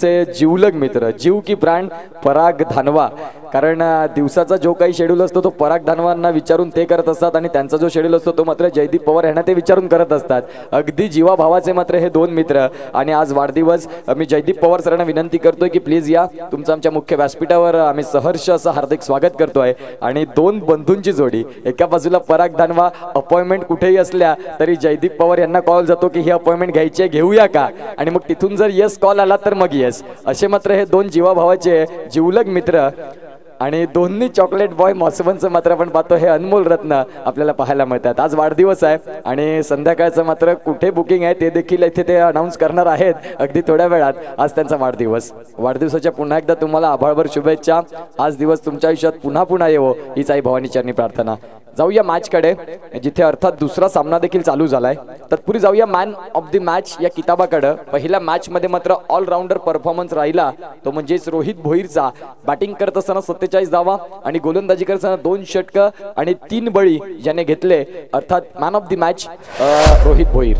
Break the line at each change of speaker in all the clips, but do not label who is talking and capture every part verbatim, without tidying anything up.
क्रिकेटचे जिवलग मित्र, जीव की ब्रँड पराग धानवा. कारण दिवसाचा जो काही शेड्यूल असतो तो पराग धानवांना विचारून ते करत असतात आणि त्यांचा जो शेड्यूल असतो तो मात्र जयदीप पवार यांना ते विचारून करत असतात. अगदी जीवा भावाचे मात्र हे दोन मित्र. आणि आज वाढदिवस, मी जयदीप पवार सरांना विनंती करतोय की प्लीज या, तुमचं आमच्या मुख्य व्यासपीठावर आम्ही सहर्ष असं हार्दिक स्वागत करतोय. आणि दोन बंधूंची जोडी, एका बाजूला पराग धानवा, अपॉइंटमेंट कुठेही असल्या तरी जयदीप पवार यांना कॉल जातो की ही अपॉइंटमेंट घ्यायची आहे, घेऊया का, आणि मग तिथून जर येस कॉल आला तर मग येस. असे मात्र हे दोन जीवा भावाचे जिवलग मित्र. आणि दोन्ही चॉकलेट बॉय मॉसवनचं मात्र आपण पाहतो हे अनमोल रत्न आपल्याला पाहायला मिळतात. आज वाढदिवस आहे आणि संध्याकाळचं मात्र कुठे बुकिंग आहे ते देखील इथे ते अनाऊन्स करणार आहेत अगदी थोड्या वेळात. आज त्यांचा वाढदिवस. वाढदिवसाच्या पुन्हा एकदा तुम्हाला आभाळभर शुभेच्छा. आज दिवस तुमच्या आयुष्यात पुन्हा पुन्हा येवो हीच आई भवानी चरणी प्रार्थना. जाऊया मॅचकडे, जिथे अर्थात दुसरा सामना देखील चालू झालाय. तत्पूर्वी जाऊया मॅन ऑफ द मॅच या किताबाकडे. पहिल्या मॅच मध्ये मात्र ऑलराऊंडर परफॉर्मन्स राहिला तो म्हणजेच रोहित भोईरचा. बॅटिंग करत असताना सत्तेचाळीस धावा आणि गोलंदाजी करताना दोन षटक आणि तीन बळी ज्याने घेतले, अर्थात man of the match Rohit Bhoir.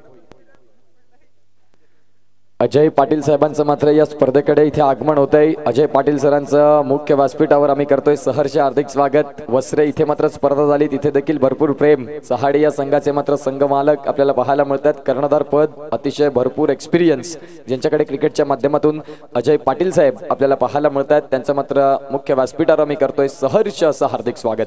Ajay Patil साहेबांचं मात्र या स्पर्धेकडे इथे आगमन होत आहे. अजय पाटील सरांचं मुख्य व्यासपीठावर आम्ही करतोय सहर्ष हार्दिक स्वागत. वसरे इथे मात्र स्पर्धा झाली, तिथे देखील भरपूर प्रेम. चहाडे या संघाचे मात्र संघ मालक आपल्याला पाहायला मिळतात. कर्णधार पद, अतिशय भरपूर एक्सपिरियन्स ज्यांच्याकडे क्रिकेटच्या माध्यमातून अजय पाटील साहेब आपल्याला पाहायला मिळतात, त्यांचं मात्र मुख्य व्यासपीठावर आम्ही करतोय सहर्ष असं हार्दिक स्वागत.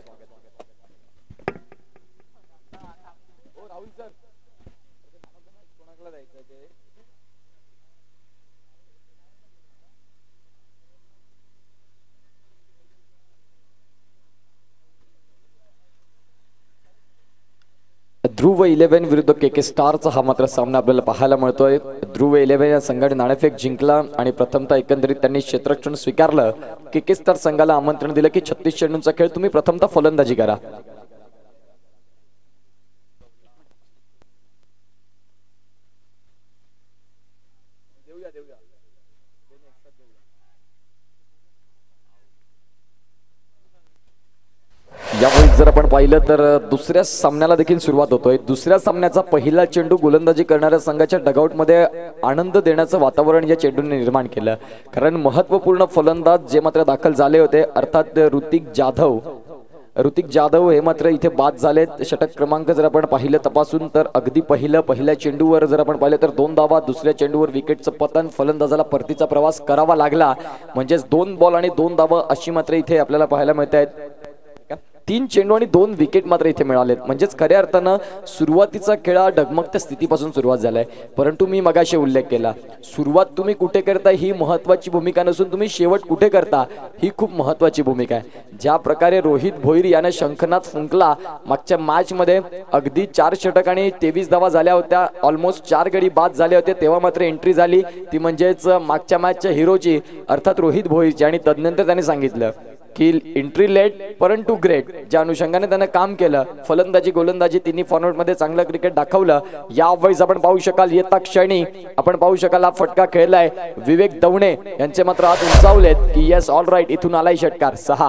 ध्रुव इलेव्हन विरुद्ध के के स्टारचा हा मात्र सामना आपल्याला पाहायला मिळतोय. ध्रुव इलेव्हन या संघाने नाणेफेक जिंकला आणि प्रथमतः एकंदरीत त्यांनी क्षेत्ररक्षण स्वीकारलं. के के स्टार संघाला आमंत्रण दिलं की छत्तीस चेंडूंचा खेळ तुम्ही प्रथमतः फलंदाजी करा. यावेळी जर आपण पाहिलं तर दुसऱ्या सामन्याला देखील सुरुवात होतोय. दुसऱ्या सामन्याचा पहिला चेंडू गोलंदाजी करणाऱ्या संघाच्या डगआउटमध्ये आनंद देण्याचं वातावरण या चेंडूने निर्माण केलं. कारण महत्त्वपूर्ण फलंदाज जे मात्र दाखल झाले होते, अर्थात ऋतिक जाधव ऋतिक जाधव हे मात्र इथे बाद झालेत. षटक क्रमांक जर आपण पाहिलं तपासून तर अगदी पहिलं पहिल्या चेंडूवर जर आपण पाहिलं तर दोन धावा, दुसऱ्या चेंडूवर विकेटचं पतन, फलंदाजाला परतीचा प्रवास करावा लागला. म्हणजेच दोन बॉल आणि दोन धावा अशी मात्र इथे आपल्याला पाहायला मिळत आहेत. तीन चेंडू आणि दोन विकेट मात्र इथे मिळालेत. म्हणजेच खऱ्या अर्थानं सुरुवातीचा खेळ डगमगत्या स्थितीपासून सुरुवात झालाय. परंतु मी मगाशी उल्लेख केला, सुरुवात तुम्ही कुठे करता ही महत्वाची भूमिका नसून तुम्ही शेवट कुठे करता ही खूप महत्वाची भूमिका आहे. ज्या प्रकारे रोहित भोईर याने शंखनाद फुंकला मागच्या मॅच मध्ये, अगदी चार षटक आणि तेवीस धावा झाल्या होत्या, ऑलमोस्ट चार गडी बाद झाले होते, तेव्हा मात्र एंट्री झाली ती म्हणजेच मागच्या मॅचच्या हिरोची, अर्थात रोहित भोईरची. आणि तदनंतर त्याने सांगितलं की एंट्री लेट परंतु ग्रेट. ज्या अनुषंगाने त्याने काम केलं, फलंदाजी गोलंदाजी तिन्ही फॉर्मॅट मध्ये चांगलं क्रिकेट दाखवलं. यावेळेस आपण पाहू शकाल येता क्षणी आपण पाहू शकाल हा फटका खेळलाय विवेक दवणे यांचे मात्र हात उंचावलेत की येस ऑल राईट, इथून आलाय षटकार. सहा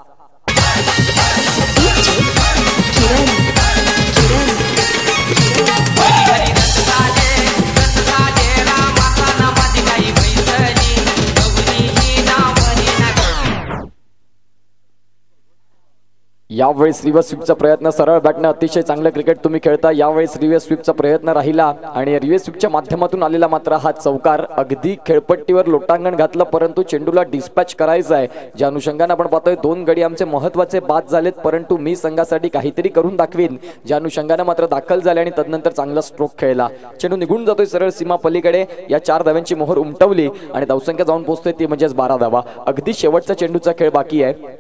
यावेळेस रिव्हर्स स्वीपचा प्रयत्न, सरळ बॅटने अतिशय चांगलं क्रिकेट तुम्ही खेळता. यावेळेस रिव्हर्स स्वीपचा प्रयत्न राहिला आणि रिव्हर्स स्वीपच्या माध्यमातून आलेला मात्र हा चौकार. अगदी खेळपट्टीवर लोटांगण घातलं परंतु चेंडूला डिस्पॅच करायचा आहे. ज्या अनुषंगाने आपण पाहतोय दोन गडी आमचे महत्वाचे बाद झालेत, परंतु मी संघासाठी काहीतरी करून दाखवीन ज्या अनुषंगाने मात्र दाखल झाले आणि तदनंतर चांगला स्ट्रोक खेळला. चेंडू निघून जातोय सरळ सीमा पलीकडे. या चार धाव्यांची मोहर उमटवली आणि धावसंख्या जाऊन पोहोचते ती म्हणजेच बारा धावा. अगदी शेवटचा चेंडूचा खेळ बाकी आहे.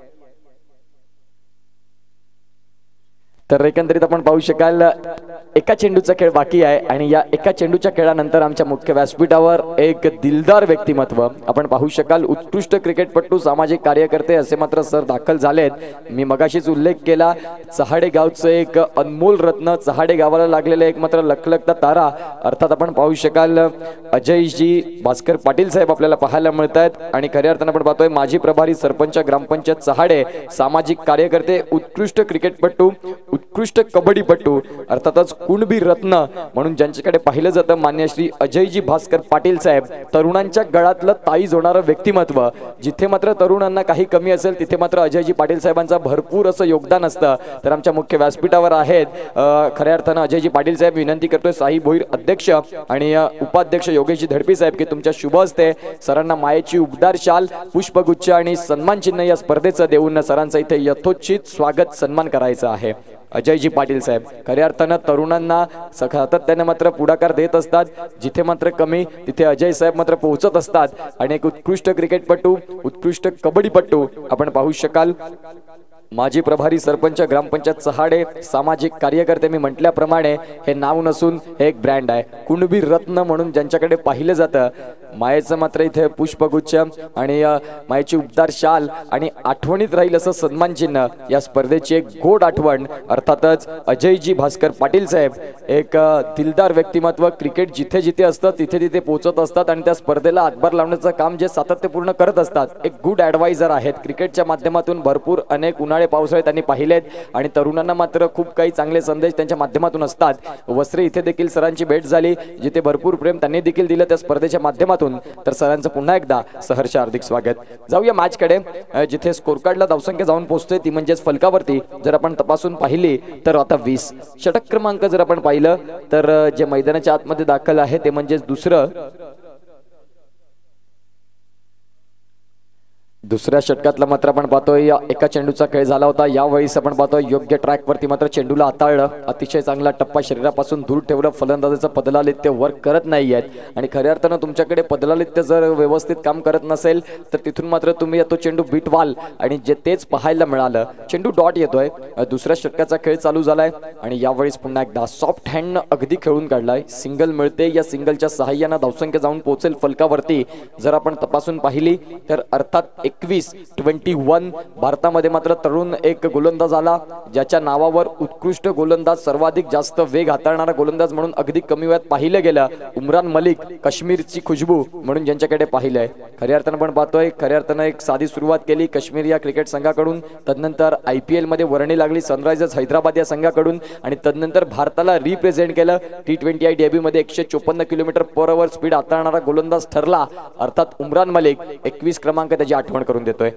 तर एकंदरीत आपण पाहू शकाल एका चेंडूचा खेळ बाकी आहे आणि या एका चेंडूच्या खेळानंतर आमच्या मुख्य व्यासपीठावर एक दिलदार व्यक्तिमत्व आपण पाहू शकाल. उत्कृष्ट क्रिकेटपटू, सामाजिक कार्यकर्ते असे मात्र सर दाखल झालेत. मी मगाशीच उल्लेख केला, चहाडे गावचं एक अनमोल रत्न, चहाडे गावाला लागलेले एक मात्र लखलखता तारा, अर्थात आपण पाहू शकाल अजयजी भास्कर पाटील साहेब आपल्याला पाहायला मिळत आहेत. आणि खऱ्या अर्थानं आपण पाहतोय माजी प्रभारी सरपंच ग्रामपंचायत चहाडे, सामाजिक कार्यकर्ते, उत्कृष्ट क्रिकेटपटू, उत्कृष्ट कबड्डीपटू अर्थातच कुणबी रत्न म्हणून ज्यांच्याकडे पाहिलं जातं मान्य श्री अजयजी भास्कर पाटील साहेब, तरुणांच्या गळातलं ताईज होणारं व्यक्तिमत्व. जिथे मात्र तरुणांना काही कमी असेल तिथे मात्र अजयजी पाटील साहेबांचा भरपूर असं योगदान असतं. तर आमच्या मुख्य व्यासपीठावर आहेत खऱ्या अर्थानं अजयजी पाटील साहेब. विनंती करतोय साई भोईर अध्यक्ष आणि उपाध्यक्ष योगेशजी धडपी साहेब की तुमच्या शुभ हस्ते सरांना मायेची उबदार शाल, पुष्पगुच्छ आणि सन्मान चिन्ह या स्पर्धेचं देऊन सरांचं इथे यथोचित स्वागत सन्मान करायचं आहे. अजयजी पाटील साहेब खऱ्या अर्थानं तरुणांना सातत्याने मात्र पुढाकार देत असतात. जिथे मात्र कमी तिथे अजय साहेब मात्र पोहोचत असतात आणि एक उत्कृष्ट क्रिकेटपटू, उत्कृष्ट कबड्डीपटू आपण पाहू शकाल. माजी प्रभारी सरपंच ग्रामपंचायत चहाडे, सामाजिक कार्यकर्ते. मी म्हटल्याप्रमाणे हे नाव नसून हे एक ब्रँड आहे. कुणबी रत्न म्हणून ज्यांच्याकडे पाहिलं जातं, मायेचं मात्र इथे पुष्पगुच्छ आणि मायेची उबदार शाल आणि आठवणीत राहील असं सन्मान चिन्ह. या स्पर्धेची एक गोड आठवण अर्थातच अजयजी भास्कर पाटील साहेब. एक दिलदार व्यक्तिमत्व. क्रिकेट जिथे जिथे असतं तिथे तिथे पोहोचत असतात आणि त्या स्पर्धेला हातभार लावण्याचं काम जे सातत्यपूर्ण करत असतात. एक गुड ॲडवायझर आहेत. क्रिकेटच्या माध्यमातून भरपूर अनेक उन्हाळे पावसाळे त्यांनी पाहिलेत आणि तरुणांना मात्र खूप काही चांगले संदेश त्यांच्या माध्यमातून असतात. वस्त्रे इथे देखील सरांची भेट झाली, जिथे भरपूर प्रेम त्यांनी देखील दिलं त्या स्पर्धेच्या माध्यमातून. तर सरांचं पुन्हा एकदा सहर्ष हार्दिक स्वागत. जाऊया मॅच कडे, जिथे स्कोर कार्डला धावसंख्या जाऊन पोहोचते ती म्हणजेच फलकावरती जर आपण तपासून पाहिली तर आता वीस. षटक क्रमांक जर आपण पाहिलं तर जे मैदानाच्या आतमध्ये दाखल आहे ते म्हणजेच दुसरं दुसऱ्या षटकातला मात्र आपण पाहतोय एका चेंडूचा खेळ झाला होता. यावेळेस आपण पाहतोय योग्य ट्रॅक वरती मात्र चेंडूला हाताळलं, अतिशय चांगला टप्पा शरीरापासून दूर ठेवलं. फलंदाजाचं पदलालित्य वर्क करत नाहीयेत आणि खऱ्या अर्थानं तुमच्याकडे पदलालित्य जर व्यवस्थित काम करत नसेल तर तिथून मात्र तुम्ही तो चेंडू बीट व्हाल आणि जे तेच पाहायला मिळालं. चेंडू डॉट येतोय. दुसऱ्या षटकाचा खेळ चालू झालाय आणि यावेळेस पुन्हा एकदा सॉफ्ट हँडनं अगदी खेळून काढलाय. सिंगल मिळते. या सिंगलच्या सहाय्यानं धावसंख्या जाऊन पोहोचेल फलकावरती जर आपण तपासून पाहिली तर अर्थात एकवीस ट्वेंटी वन. भारतामध्ये मात्र तरुण एक गोलंदाज आला ज्याच्या नावावर उत्कृष्ट गोलंदाज, सर्वाधिक जास्त वेग हाताळणारा गोलंदाज म्हणून अगदी कमी वयात पाहिलं गेलं. उमरान मलिक, काश्मीरची खुशबू म्हणून ज्यांच्याकडे पाहिलंय. खऱ्या अर्थानं पण पाहतोय खऱ्या अर्थानं एक साधी सुरुवात केली काश्मीर या क्रिकेट संघाकडून. तदनंतर आय पी एल मध्ये वर्णी लागली सनरायझर्स हैदराबाद या संघाकडून आणि तदनंतर भारताला रिप्रेझेंट केलं. टी ट्वेंटी आय डेब्यू मध्ये एकशे चोपन्न किलोमीटर पर आवर स्पीड हाताळणारा गोलंदाज ठरला अर्थात उमरान मलिक. एकवीस क्रमांक त्याची आठवण करून देतोय.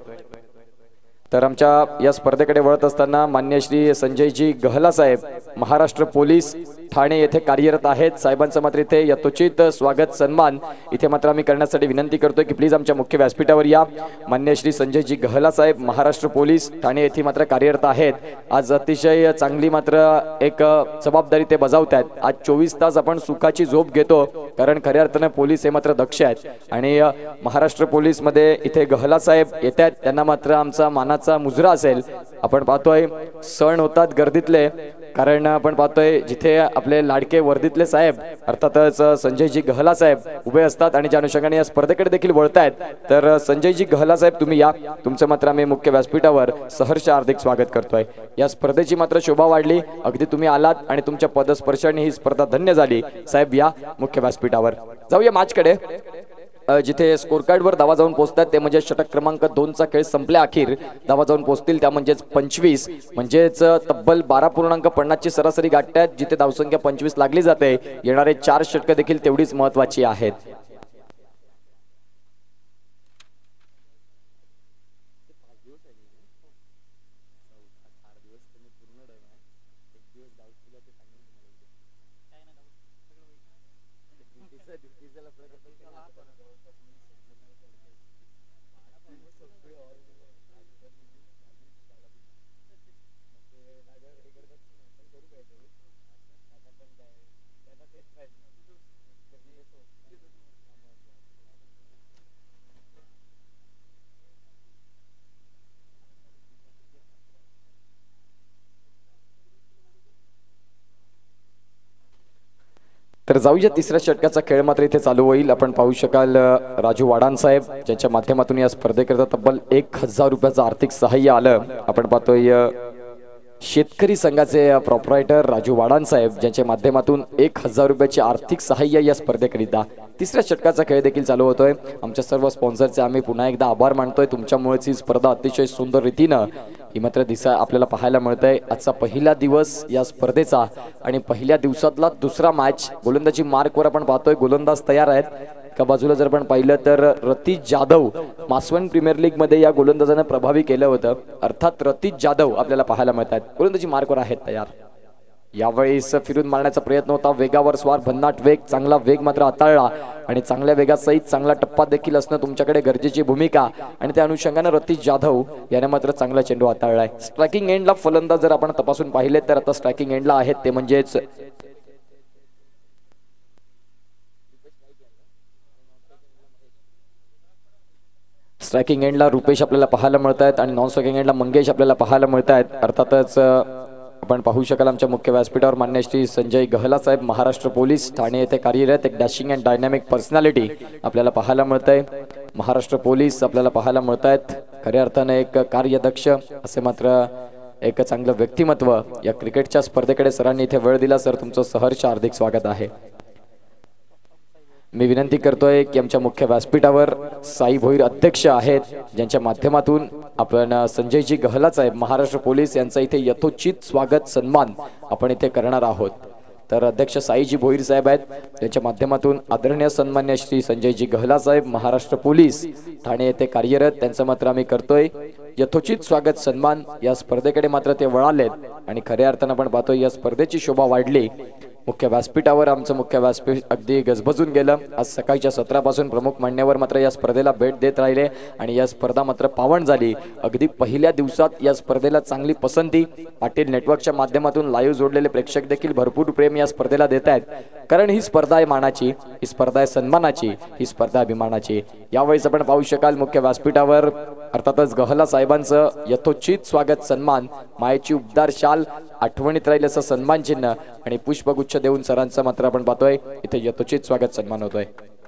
तर आमच्या या स्पर्धेकडे वळत असताना मान्य श्री संजयजी गहला साहेब, महाराष्ट्र पोलीस ठाणे येथे कार्यरत आहेत. साहेबांचं मात्र इथे यथोचित स्वागत सन्मान इथे मात्र आम्ही करण्यासाठी विनंती करतोय की प्लीज आमच्या मुख्य व्यासपीठावर या. मान्य श्री संजयजी गहला साहेब, महाराष्ट्र पोलीस ठाणे येथे मात्र कार्यरत आहेत. आज अतिशय चांगली मात्र एक जबाबदारी ते बजावत आहेत. आज चोवीस तास आपण सुखाची झोप घेतो कारण खऱ्या अर्थानं पोलीस हे मात्र दक्ष आहेत आणि महाराष्ट्र पोलीस मध्ये इथे गहला साहेब येत आहेत. त्यांना मात्र आमचा मानाचा मुजरा असेल. आपण पाहतोय सण होतात गर्दीतले कारण आपण पाहतोय जिथे आपले लाडके वर्दीतले साहेब अर्थातच संजयजी गहला साहेब उभे असतात आणि ज्या अनुषंगाने या स्पर्धेकडे देखील वळतायत. तर संजयजी गहला साहेब तुम्ही या. तुमचं मात्र आम्ही मुख्य व्यासपीठावर सहर्ष हार्दिक स्वागत करतोय. या स्पर्धेची मात्र शोभा वाढली. अगदी तुम्ही आलात आणि तुमच्या पदस्पर्शाने ही स्पर्धा धन्य झाली. साहेब या मुख्य व्यासपीठावर. जाऊया मॅच कडे, जिथे स्कोर कार्ड वर धावा जाऊन पोहोचतात ते म्हणजे षटक क्रमांक दोन चा खेळ संपल्या अखेर धावा जाऊन पोहोचतील त्या म्हणजेच पंचवीस, म्हणजेच तब्बल बारा पूर्णांक पन्नास ची सरासरी गाठतात. जिथे धावसंख्या पंचवीस लागली जाते. येणारे चार षटक देखील तेवढीच महत्वाची आहेत. तर जाऊया तिसऱ्या षटकाचा खेळ मात्र इथे चालू होईल. आपण पाहू शकाल राजू वाडान साहेब ज्यांच्या माध्यमातून या स्पर्धेकरता तब्बल एक हजार रुपयाचं आर्थिक सहाय्य आलं. आपण पाहतोय शेतकरी संघाचे प्रोप्रायटर राजू वाडान साहेब ज्यांच्या माध्यमातून एक हजार रुपयाचे आर्थिक सहाय्य या स्पर्धेकरिता. तिसऱ्या षटकाचा खेळ देखील चालू होतोय. आमच्या सर्व स्पॉन्सरचे आम्ही पुन्हा एकदा आभार मानतोय. तुमच्यामुळेच ही स्पर्धा अतिशय सुंदर रीतीनं ही मात्र दिसा आपल्याला पाहायला मिळतंय. आजचा पहिला दिवस या स्पर्धेचा आणि पहिल्या दिवसातला दुसरा मॅच. गोलंदाजी मार्कवर आपण पाहतोय गोलंदाज तयार आहेत. एका बाजूला जर आपण पाहिलं तर रतीश जाधव मासवण प्रीमियर लीग मध्ये या गोलंदाजाने प्रभावी केलं होतं. अर्थात रतीश जाधव आपल्याला पाहायला मिळतात. गोलंदाजी मार्कवर आहेत तयार. यावेळेस फिरून मारण्याचा प्रयत्न होता. वेगावर स्वार भन्नाट वेग, चांगला वेग मात्र हाताळला आणि चांगल्या वेगासहित चांगला टप्पा देखील असणं तुमच्याकडे गरजेची भूमिका आणि त्या अनुषंगाने रतीश जाधव याने मात्र चांगला चेंडू हाताळलाय. स्ट्रायकिंग एंडला फलंदाज जर आपण तपासून पाहिले तर आता स्ट्रायकिंग एंडला आहेत ते म्हणजेच स्ट्रायकिंग एंडला रुपेश आपल्याला पाहायला मिळत आहेत आणि नॉन स्ट्रायकिंग एंडला मंगेश आपल्याला पाहायला मिळत आहेत. अर्थातच आपण पाहू शकाल आमच्या मुख्य व्यासपीठावर मान्य श्री संजय गहला साहेब, महाराष्ट्र पोलीस ठाणे येथे कार्यरत, एक डॅशिंग अँड डायनॅमिक पर्सनॅलिटी आपल्याला पाहायला मिळत आहे. महाराष्ट्र पोलीस आपल्याला पाहायला मिळत आहेत. खऱ्या अर्थाने एक कार्यदक्ष असे मात्र एक चांगलं व्यक्तिमत्व या क्रिकेटच्या स्पर्धेकडे सरांनी इथे वेळ दिला. सर तुमचं सहर्ष हार्दिक स्वागत आहे. मी विनंती करतोय की आमच्या मुख्य व्यासपीठावर साई भोईर अध्यक्ष आहेत, ज्यांच्या माध्यमातून आपण संजयजी गहला साहेब महाराष्ट्र पोलीस यांचा इथे यथोचित स्वागत सन्मान आपण इथे करणार आहोत. तर अध्यक्ष साईजी भोईर साहेब आहेत, त्यांच्या माध्यमातून आदरणीय सन्मान्य श्री संजयजी गहला साहेब महाराष्ट्र पोलीस ठाणे येथे कार्यरत, त्यांचं मात्र आम्ही करतोय यथोचित स्वागत सन्मान. या स्पर्धेकडे मात्र ते वळालेत आणि खऱ्या अर्थानं आपण पाहतोय या स्पर्धेची शोभा वाढली. मुख्य व्यासपीठावर आमचं मुख्य व्यासपीठ अगदी गजबजून गेलं. आज सकाळच्या सत्रापासून प्रमुख मान्यवर मात्र या स्पर्धेला भेट देत राहिले आणि या स्पर्धा मात्र पावन झाली. अगदी पहिल्या दिवसात या स्पर्धेला चांगली पसंती. पाटील नेटवर्कच्या माध्यमातून लाईव्ह जोडलेले प्रेक्षक देखील भरपूर प्रेम या स्पर्धेला देत आहेत, कारण ही स्पर्धा आहे मानाची, ही स्पर्धा आहे सन्मानाची, ही स्पर्धा अभिमानाची. यावेळेस आपण पाहू शकाल मुख्य व्यासपीठावर अर्थातच गहला साहेबांचं यथोचित स्वागत सन्मान, मायेची उबदार शाल, आठवणीत राहील असं सन्मान चिन्ह आणि पुष्पगुच्छ देऊन सरांचं मात्र आपण पाहतोय इथे यथोचित स्वागत सन्मान होतोय.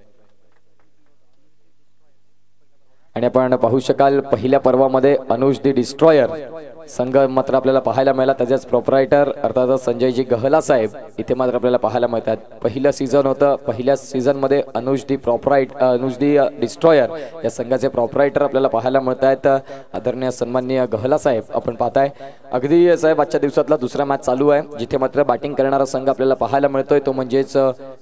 आणि आपण पाहू शकाल पहिल्या पर्वामध्ये अनुज दी डिस्ट्रॉयर संघ मात्र आपल्याला पाहायला मिळाला. त्याच्याच प्रोप्रायटर अर्थात संजयजी गहला साहेब इथे मात्र आपल्याला पाहायला मिळतात. पहिलं सीझन होतं, पहिल्या सीझन मध्ये अनुज दी प्रोप्रायट अनुज दी डिस्ट्रॉयर या संघाचे प्रोप्रायटर आपल्याला पाहायला मिळत आहेत. आदरणीय सन्माननीय गहला साहेब आपण पाहताय. अगदी साहेब आजच्या दिवसातला दुसरा मॅच चालू आहे, जिथे मात्र बॅटिंग करणारा संघ आपल्याला पाहायला मिळतोय तो म्हणजेच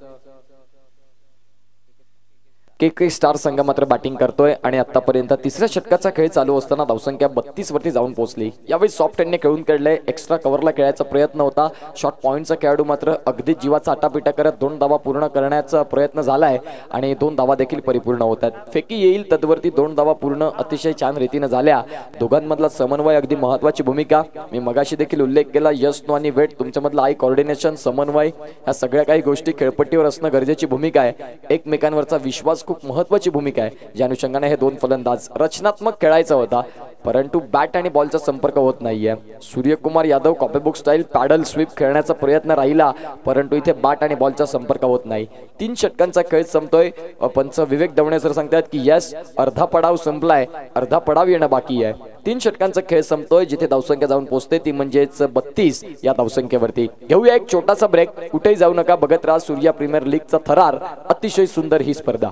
के के स्टार संघ मात्र बॅटिंग करतोय आणि आतापर्यंत तिसऱ्या षटकाचा खेळ चालू असताना धावसंख्या बत्तीस वरती जाऊन पोहोचली. यावेळी सॉफ्ट हँडने खेळून काढले, एक्स्ट्रा कव्हरला खेळायचा प्रयत्न होता. शॉर्ट पॉईंटचा खेळाडू मात्र अगदी जीवाचा आटापिटा करत दोन धावा पूर्ण करण्याचा प्रयत्न झालाय आणि दोन धावा देखील परिपूर्ण होतात. फेकी येईल तद्वरती दोन धावा पूर्ण अतिशय छान रीतीनं झाल्या. दोघांमधला समन्वय अगदी महत्वाची भूमिका. मी मगाशी देखील उल्लेख केला, यश नो आणि वेट तुमच्यामधला आय कोऑर्डिनेशन, समन्वय ह्या सगळ्या काही गोष्टी खेळपट्टीवर असणं गरजेची भूमिका आहे. एकमेकांवरचा विश्वास खूप महत्वाची भूमिका आहे. ज्या अनुषंगाने हे दोन फलंदाज रचनात्मक खेळायचा होता, परंतु बॅट आणि बॉलचा संपर्क होत नाहीये. Suryakumar Yadav copybook style paddle sweep खेळण्याचा प्रयत्न राहिला, परंतु इथे बॅट आणि बॉलचा संपर्क होत नाही. तीन षटकांचा खेळ संपतोय. पंच विवेक दवणे सर सांगतात की यस अर्धा पडाव संपलाय, अर्धा पडाव येणं बाकी आहे. तीन षटकांचा खेळ संपतोय, जिथे धावसंख्या जाऊन पोहोचते ती म्हणजेच बत्तीस या धावसंख्येवरती. घेऊया एक छोटासा ब्रेक, कुठेही जाऊ नका, बघत राहा सूर्या प्रीमियर लीगचा थरार. अतिशय सुंदर ही स्पर्धा.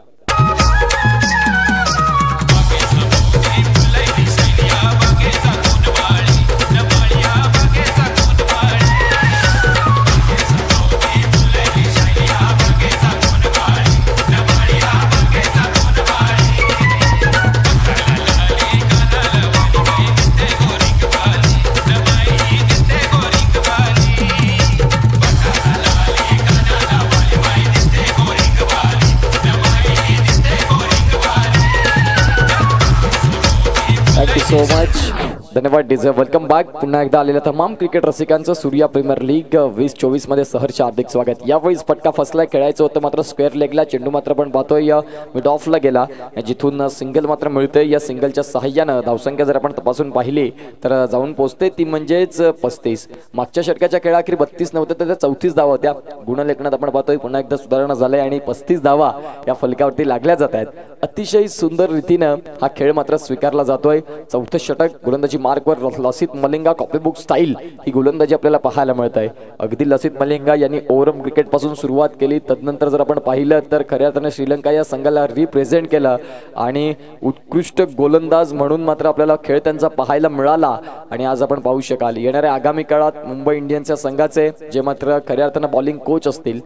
सो मच धन्यवाद डीजे. Welcome back. पुन्हा एकदा आलेल्या तमाम क्रिकेट रसिकांचं सूर्या प्रीमियर लीग वीस चोवीस मध्ये सहर्ष हार्दिक स्वागत. यावेळी फटका फसलाय, खेळायचं होतं मात्र स्क्वेअर लेगला. चेंडू मात्र पण पाहतोय मिड ऑफला गेला, जिथून सिंगल मात्र मिळतंय. या सिंगलच्या सहाय्यानं धावसंख्या जर आपण तपासून पाहिली तर जाऊन पोहोचते ती म्हणजेच पस्तीस. मागच्या षटकाच्या खेळाखेरी बत्तीस नव्हते तर चौतीस धावा होत्या. गुणलेखनात आपण पाहतोय पुन्हा एकदा सुधारणा झालाय आणि पस्तीस धावा या फलकावरती लागल्या जात आहेत. अतिशय सुंदर रीतीनं हा खेळ मात्र स्वीकारला जातोय. चौथं षटक गोलंदाजी मार्कवर लसित मलिंगा कॉपीबुक स्टाईल ही गोलंदाजी आपल्याला पाहायला मिळत आहे. अगदी लसित मलिंगा यांनी ओव्हरम क्रिकेट पासून सुरुवात केली, तदनंतर जर आपण पाहिलं तर खऱ्या अर्थाने श्रीलंका या संघाला रिप्रेझेंट केलं आणि उत्कृष्ट गोलंदाज म्हणून मात्र आपल्याला खेळ त्यांचा पाहायला मिळाला. आणि आज आपण पाहू शकाल येणाऱ्या आगामी काळात मुंबई इंडियन्सच्या संघाचे जे मात्र खऱ्या अर्थाने बॉलिंग कोच असतील.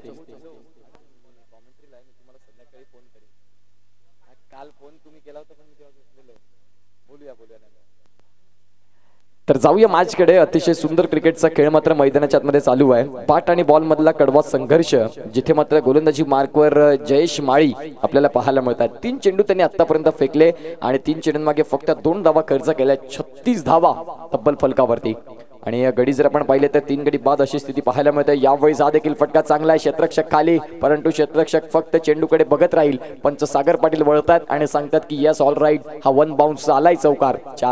तर जाऊया मॅचकडे. अतिशय सुंदर क्रिकेटचा खेळ मात्र मैदानाच्या आतमध्ये चालू आहे. बॅट आणि बॉल मधला कडवा संघर्ष, जिथे मात्र गोलंदाजी मार्कवर जयेश माळी आपल्याला पाहायला मिळतात. तीन चेंडू त्यांनी आतापर्यंत फेकले आणि तीन चेंडूंमागे फक्त दोन धावा खर्च केल्या. छत्तीस धावा तब्बल फलकावरती. आणि गडी जर आपण पाहिले तर तीन गडी बाद अशी स्थिती पाहायला मिळते. यावेळी हा देखील फटका चांगला आहे. क्षेत्ररक्षक खाली, परंतु क्षेत्ररक्षक फक्त चेंडूकडे बघत राहील. पंच सागर पाटील वळतात आणि सांगतात की यस ऑल राईट, हा वन बाउन्स आलाय चौकार. चार.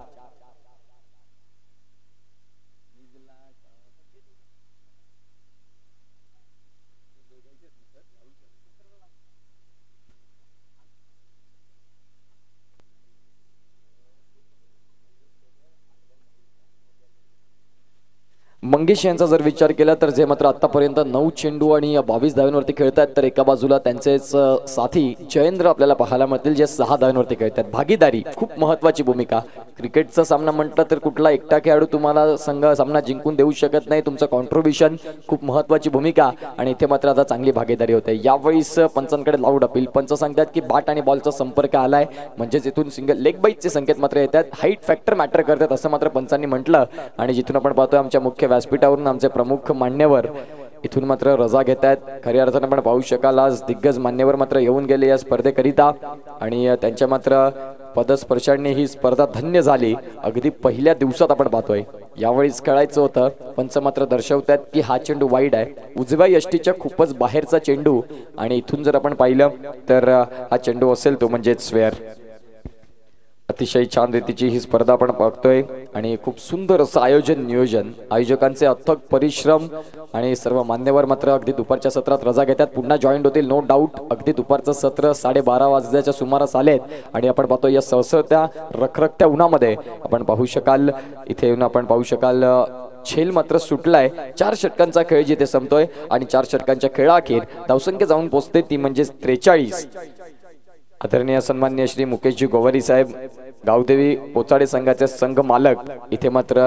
मंगेश यांचा जर विचार केला तर जे मात्र आतापर्यंत नऊ चेंडू आणि बावीस धावांवरती खेळतात, तर एका बाजूला त्यांचेच साथी जयेंद्र आपल्याला पाहायला मिळतील जे सहा धावांवरती खेळतात. भागीदारी खूप महत्वाची भूमिका. क्रिकेटचा सामना म्हटलं तर कुठला एकटा खेळाडू तुम्हाला संघ सामना जिंकून देऊ शकत नाही. तुमचं कॉन्ट्रीब्युशन खूप महत्वाची भूमिका आणि इथे मात्र आता चांगली भागीदारी होते. यावेळीस पंचांकडे लाऊड अपील. पंच सांगतात की बॅट आणि बॉलचा संपर्क आलाय, म्हणजेच इथून सिंगल लेग बाईटचे संकेत मात्र येतात. हाईट फॅक्टर मॅटर करतात असं मात्र पंचांनी म्हटलं. आणि जिथून आपण पाहतोय आमच्या मुख्य व्यासपीठावरून आमचे प्रमुख मान्यवर इथून मात्र रजा घेत आहेत. खऱ्या अर्थाने आपण पाहू शकाल आज दिग्गज मान्यवर मात्र येऊन गेले या स्पर्धेकरिता आणि त्यांच्या मात्र पदस्पर्शाने ही स्पर्धा धन्य झाली. अगदी पहिल्या दिवसात आपण पाहतोय. यावेळीच खेळायचं होतं, पंच मात्र दर्शवतात की हा चेंडू वाईड आहे. उजव्या यष्टीच्या खूपच बाहेरचा चेंडू आणि इथून जर आपण पाहिलं तर हा चेंडू असेल तो म्हणजेच स्क्वेअर. अतिशय छान रीतीची ही स्पर्धा आपण बघतोय आणि खूप सुंदर असं आयोजन नियोजन, आयोजकांचे अथक परिश्रम आणि सर्व मान्यवर मात्र अगदी दुपारच्या सत्रात रजा घेतात. पुन्हा जॉईंट होतील नो डाऊट. अगदी दुपारचं सत्र साडेबारा वाजल्याच्या सुमारास आलेत आणि आपण पाहतो या सळसळत्या रखरखत्या उन्हामध्ये आपण पाहू शकाल इथे येऊन आपण पाहू शकाल छेल मात्र सुटलाय. चार षटकांचा खेळ जिथे संपतोय आणि चार षटकांच्या खेळाअखेर धावसंख्या जाऊन पोहोचते ती म्हणजे त्रेचाळीस. आदरणीय सन्माननीय श्री मुकेशजी गोवारी साहेब गावदेवी पोचाडे संघाचे संघ मालक इथे मात्र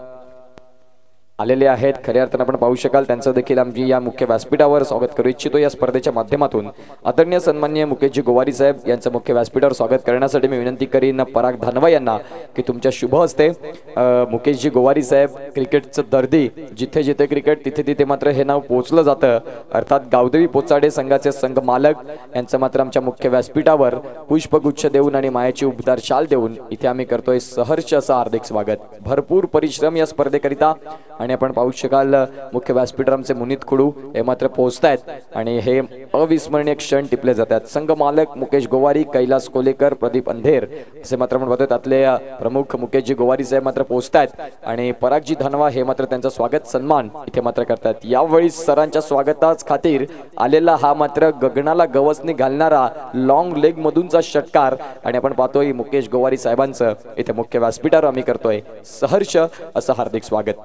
आलेले आहेत. खऱ्या अर्थाने आपण पाहू शकाल त्यांचं देखील आम्ही या मुख्य व्यासपीठावर स्वागत करू इच्छितो. या स्पर्धेच्या माध्यमातून आदरणीय सन्माननीय मुकेशजी गोवारी साहेब यांचं मुख्य व्यासपीठावर स्वागत करण्यासाठी मी विनंती करीन पराग धानवा यांना की तुमच्या शुभ हस्ते मुकेशजी गोवारी साहेब क्रिकेटचं दर्दी, जिथे जिथे क्रिकेट तिथे तिथे मात्र हे नाव पोहोचलं जातं. अर्थात गावदेवी पोचाडे संघाचे संघ मालक यांचं मात्र आमच्या मुख्य व्यासपीठावर पुष्पगुच्छ देऊन आणि मायाची उबदार शाल देऊन इथे आम्ही करतोय सहर्ष असं हार्दिक स्वागत. भरपूर परिश्रम या स्पर्धेकरिता आणि आपण पाहू शकाल मुख्य व्यासपीठांचे मुनीत खुडू हे मात्र पोहोचतायत आणि हे अविस्मरणीय क्षण टिपले जातात. संघ मालक मुकेश गोवारी, कैलास कोलेकर, प्रदीप अंधेर असे मात्र आपण बघतोय. त्यातले प्रमुख मुकेशजी गोवारी साहेब मात्र पोहोचतायत आणि परागजी धनवा हे मात्र त्यांचं स्वागत सन्मान इथे मात्र करतात. यावेळी सरांच्या स्वागताच खातीर आलेला हा मात्र गगनाला गवसणी घालणारा लॉंग लेग मधूनचा षटकार आणि आपण पाहतोय मुकेश गोवारी साहेबांचं इथे मुख्य व्यासपीठावर आम्ही करतोय सहर्ष असं हार्दिक स्वागत.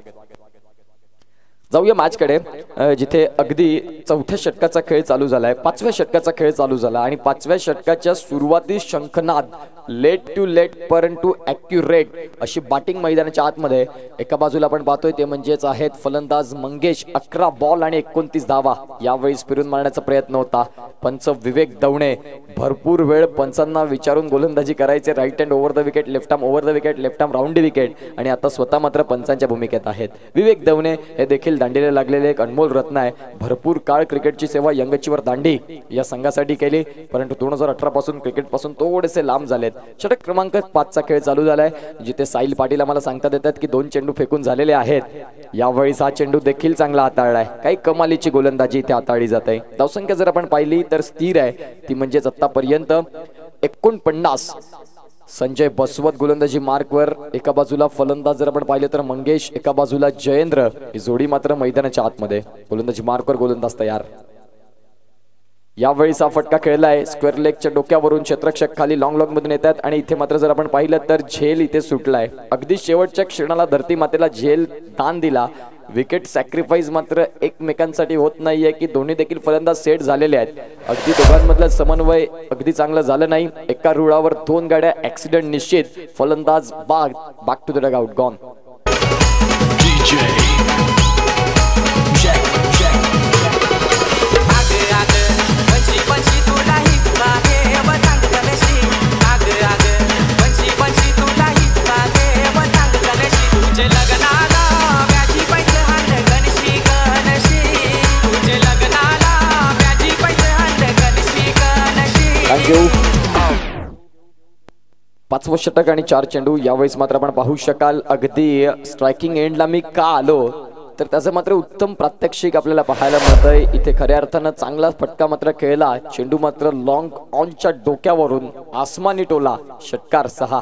जाऊया मॅचकडे जिथे अगदी चौथ्या षटकाचा खेळ चालू झालाय. पाचव्या षटकाचा खेळ चालू झाला आणि पाचव्या षटकाच्या सुरुवातीस शंखनाद लेट टू लेट परंतु ॲक्युरेट अशी बॅटिंग मैदानाच्या आतमध्ये. एका बाजूला आपण पाहतोय ते म्हणजेच आहेत फलंदाज मंगेश. अकरा बॉल आणि एकोणतीस धावा यावेळेस फिरून मारण्याचा प्रयत्न होता. पंच विवेक दवणे भरपूर वेळ पंचांना विचारून गोलंदाजी करायचे. Right hand over the wicket, left arm over the wicket, left arm round the wicket आणि आता स्वतः मात्र पंचांच्या भूमिकेत आहेत. विवेक दवणे हे देखील दांडीला लागलेले एक अनमोल रत्न आहे. भरपूर काळ क्रिकेटची सेवा यंगचीवर दांडी या संघासाठी केली, परंतु दोन हजार अठरा पासून क्रिकेट पासून थोडेसे लांब झालेत. षटक क्रमांक पाचचा खेळ चालू झालाय जिथे साहिल पाटील आम्हाला सांगतात येतात की दोन चेंडू फेकून झालेले आहेत. यावेळी हा चेंडू देखील चांगला हाताळलाय. काही कमालीची गोलंदाजी इथे हाताळली जात आहे. धावसंख्या जर आपण पाहिली तर स्थिर आहे ती म्हणजेच आतापर्यंत एकोणपन्नास. संजय बसवत गोलंदाजी मार्कवर. एका बाजूला फलंदाज जर आपण पाहिले तर मंगेश, एका बाजूला जयेंद्र. ही जोडी मात्र मैदानाच्या आतमध्ये गोलंदाजी मार्कवर गोलंदाज तयार. यावेळीस हा फटका खेळलाय स्क्वेअर लेगच्या डोक्यावरून. क्षेत्ररक्षक खाली लॉंग लॉंग मधून येतात आणि इथे मात्र जर आपण पाहिलं तर झेल इथे सुटलाय. अगदी शेवटच्या क्षणाला धरती मातेला झेल दान दिला. विकेट सॅक्रिफाईस मात्र एकमेकांसाठी होत नाहीये की दोन्ही देखील फलंदाज सेट झालेले आहेत. अगदी दोघांमधलं समन्वय अगदी चांगलं झालं नाही. एका रुळावर दोन गाड्या ऍक्सिडेंट निश्चित. फलंदाज बाग back to the dugout gone. पाचवं षटक आणि चार चेंडू. यावेळेस मात्र आपण पाहू शकाल अगदी स्ट्रायकिंग एंडला मी का आलो तर त्याचं मात्र उत्तम प्रात्यक्षिक आपल्याला पाहायला मिळतंय. इथे खऱ्या अर्थानं चांगला फटका मात्र खेळला. चेंडू मात्र लॉंग ऑनच्या डोक्यावरून आसमानी टोला. षटकार सहा.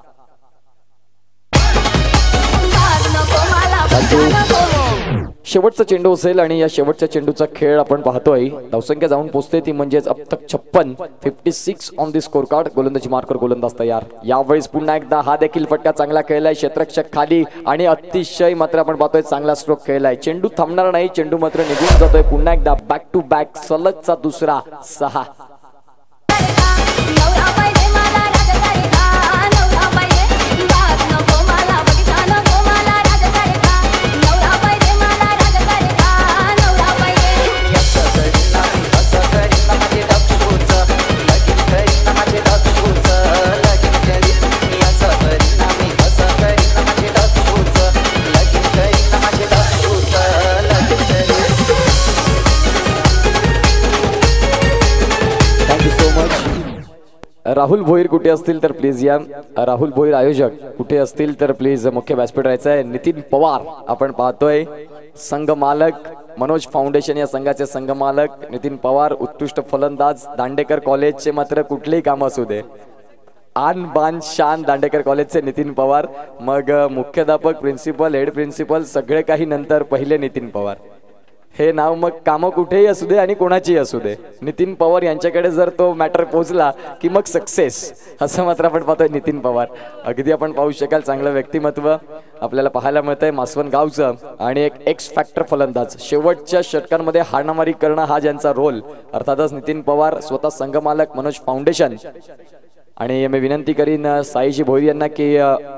शेवटचा चेंडू असेल आणि या शेवटच्या चेंडूचा खेळ आपण पाहतोय. धावसंख्या जाऊन पोहोचते ती म्हणजेच अब तक छप्पन. Fifty six on the score card. गोलंदाजी मार्कर गोलंदाज तयार. यावेळेस पुन्हा एकदा हा देखील फटका चांगला खेळलाय. क्षेत्ररक्षक खाली आणि अतिशय मात्र आपण पाहतोय चांगला स्ट्रोक खेळलाय. चेंडू थांबणार नाही. चेंडू मात्र निघून जातोय. पुन्हा एकदा बॅक टू बॅक सलगचा दुसरा. सहा. राहुल भोईर कुठे असतील तर प्लीज या. राहुल भोईर आयोजक कुठे असतील तर प्लीज मुख्य व्यासपीठ राहायचं आहे. नितीन पवार आपण पाहतोय संघ मालक मनोज फाउंडेशन या संघाचे संघ मालक नितीन पवार. उत्कृष्ट फलंदाज. दांडेकर कॉलेजचे मात्र कुठलेही काम असू दे आन बान शान दांडेकर कॉलेजचे नितीन पवार. मग मुख्याध्यापक प्रिन्सिपल हेड प्रिन्सिपल सगळे काही नंतर पहिले नितीन पवार. हे नाव मग कामं कुठेही असू दे आणि कोणाचीही असू दे नितीन पवार यांच्याकडे जर तो मॅटर पोहोचला की मग सक्सेस. असं मात्र आपण पाहतोय नितीन पवार. अगदी आपण पाहू शकाल चांगलं व्यक्तिमत्व आपल्याला पाहायला मिळतंय मासवण गावचं. आणि एक एक्स फॅक्टर फलंदाज. शेवटच्या षटकांमध्ये हाणामारी करणं हा ज्यांचा रोल. अर्थातच नितीन पवार स्वतः संघमालक मनोज फाउंडेशन. आणि मी विनंती करीन साईजी भोईर यांना की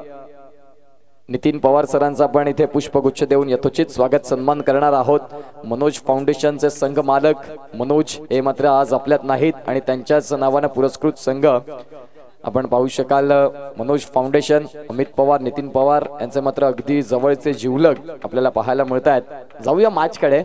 नितीन पवार सरांचा आपण इथे पुष्पगुच्छ देऊन यथोचित स्वागत सन्मान करणार आहोत. मनोज फाउंडेशनचे संघ मालक मनोज हे मात्र आज आपल्यात नाहीत आणि त्यांच्याच नावाने पुरस्कृत संघ आपण पाहू शकाल. मनोज फाउंडेशन अमित पवार नितीन पवार यांचे मात्र अगदी जवळचे जिवलग आपल्याला पाहायला मिळत आहेत. जाऊया मॅच कडे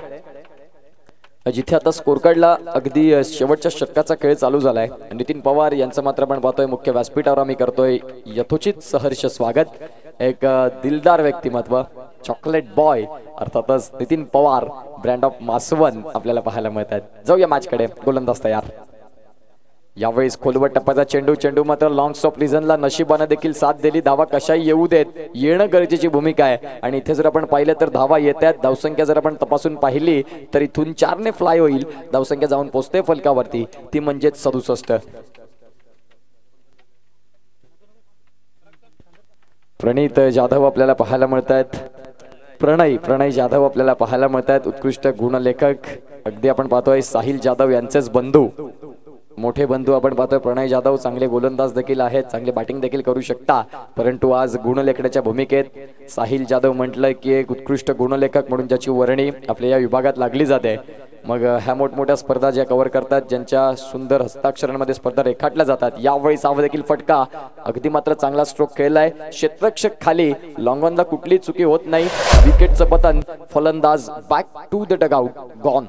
जिथे आता स्कोर कार्डला अगदी शेवटच्या षटकाचा खेळ चालू झालाय. नितीन पवार यांचं मात्र आपण पाहतोय मुख्य व्यासपीठावर आम्ही करतोय यथोचित सहर्ष स्वागत. एक दिलदार व्यक्तिमत्व चॉकलेट बॉय अर्थातच नितीन पवार ब्रँड ऑफ मासवण आपल्याला पाहायला मिळत आहेत. जाऊया मॅच कडे. गोलंदाज तयार. यावेळेस खोलवट टप्प्याचा चेंडू. चेंडू मात्र लॉंग स्टॉप रिझनला नशिबाने देखील साथ दिली. धावा कशाही येऊ देत येणं गरजेची भूमिका आहे. आणि इथे जर आपण पाहिलं तर धावा येतात. धावसंख्या जर आपण तपासून पाहिली तर इथून चारने फ्लाय होईल. धावसंख्या जाऊन पोहोचते फलकावरती ती म्हणजेच सदुसष्ट. प्रणित जाधव आपल्याला पाहायला मिळत आहेत. प्रणय प्रणय जाधव आपल्याला पाहायला मिळत आहेत. उत्कृष्ट गुणलेखक अगदी आपण पाहतोय साहिल जाधव यांचेच बंधू मोठे बंधू आपण पाहतोय प्रणय जाधव. चांगले गोलंदाज देखील आहेत. चांगले बॅटिंग देखील करू शकता. परंतु आज गुणलेखनाच्या भूमिकेत साहिल जाधव म्हटलंय की एक उत्कृष्ट गुणलेखक म्हणून ज्याची वर्णी आपल्या या विभागात लागली जाते. मग ह्या मोठमोठ्या स्पर्धा ज्या कव्हर करतात ज्यांच्या सुंदर हस्ताक्षरांमध्ये स्पर्धा रेखाटल्या जातात. यावेळी साव देखील फटका. अगदी मात्र चांगला स्ट्रोक खेळलाय. क्षेत्ररक्षक खाली. लॉंगॉनला कुठली चुकी होत नाही. विकेटचं पतन. फलंदाज back to the dugout gone.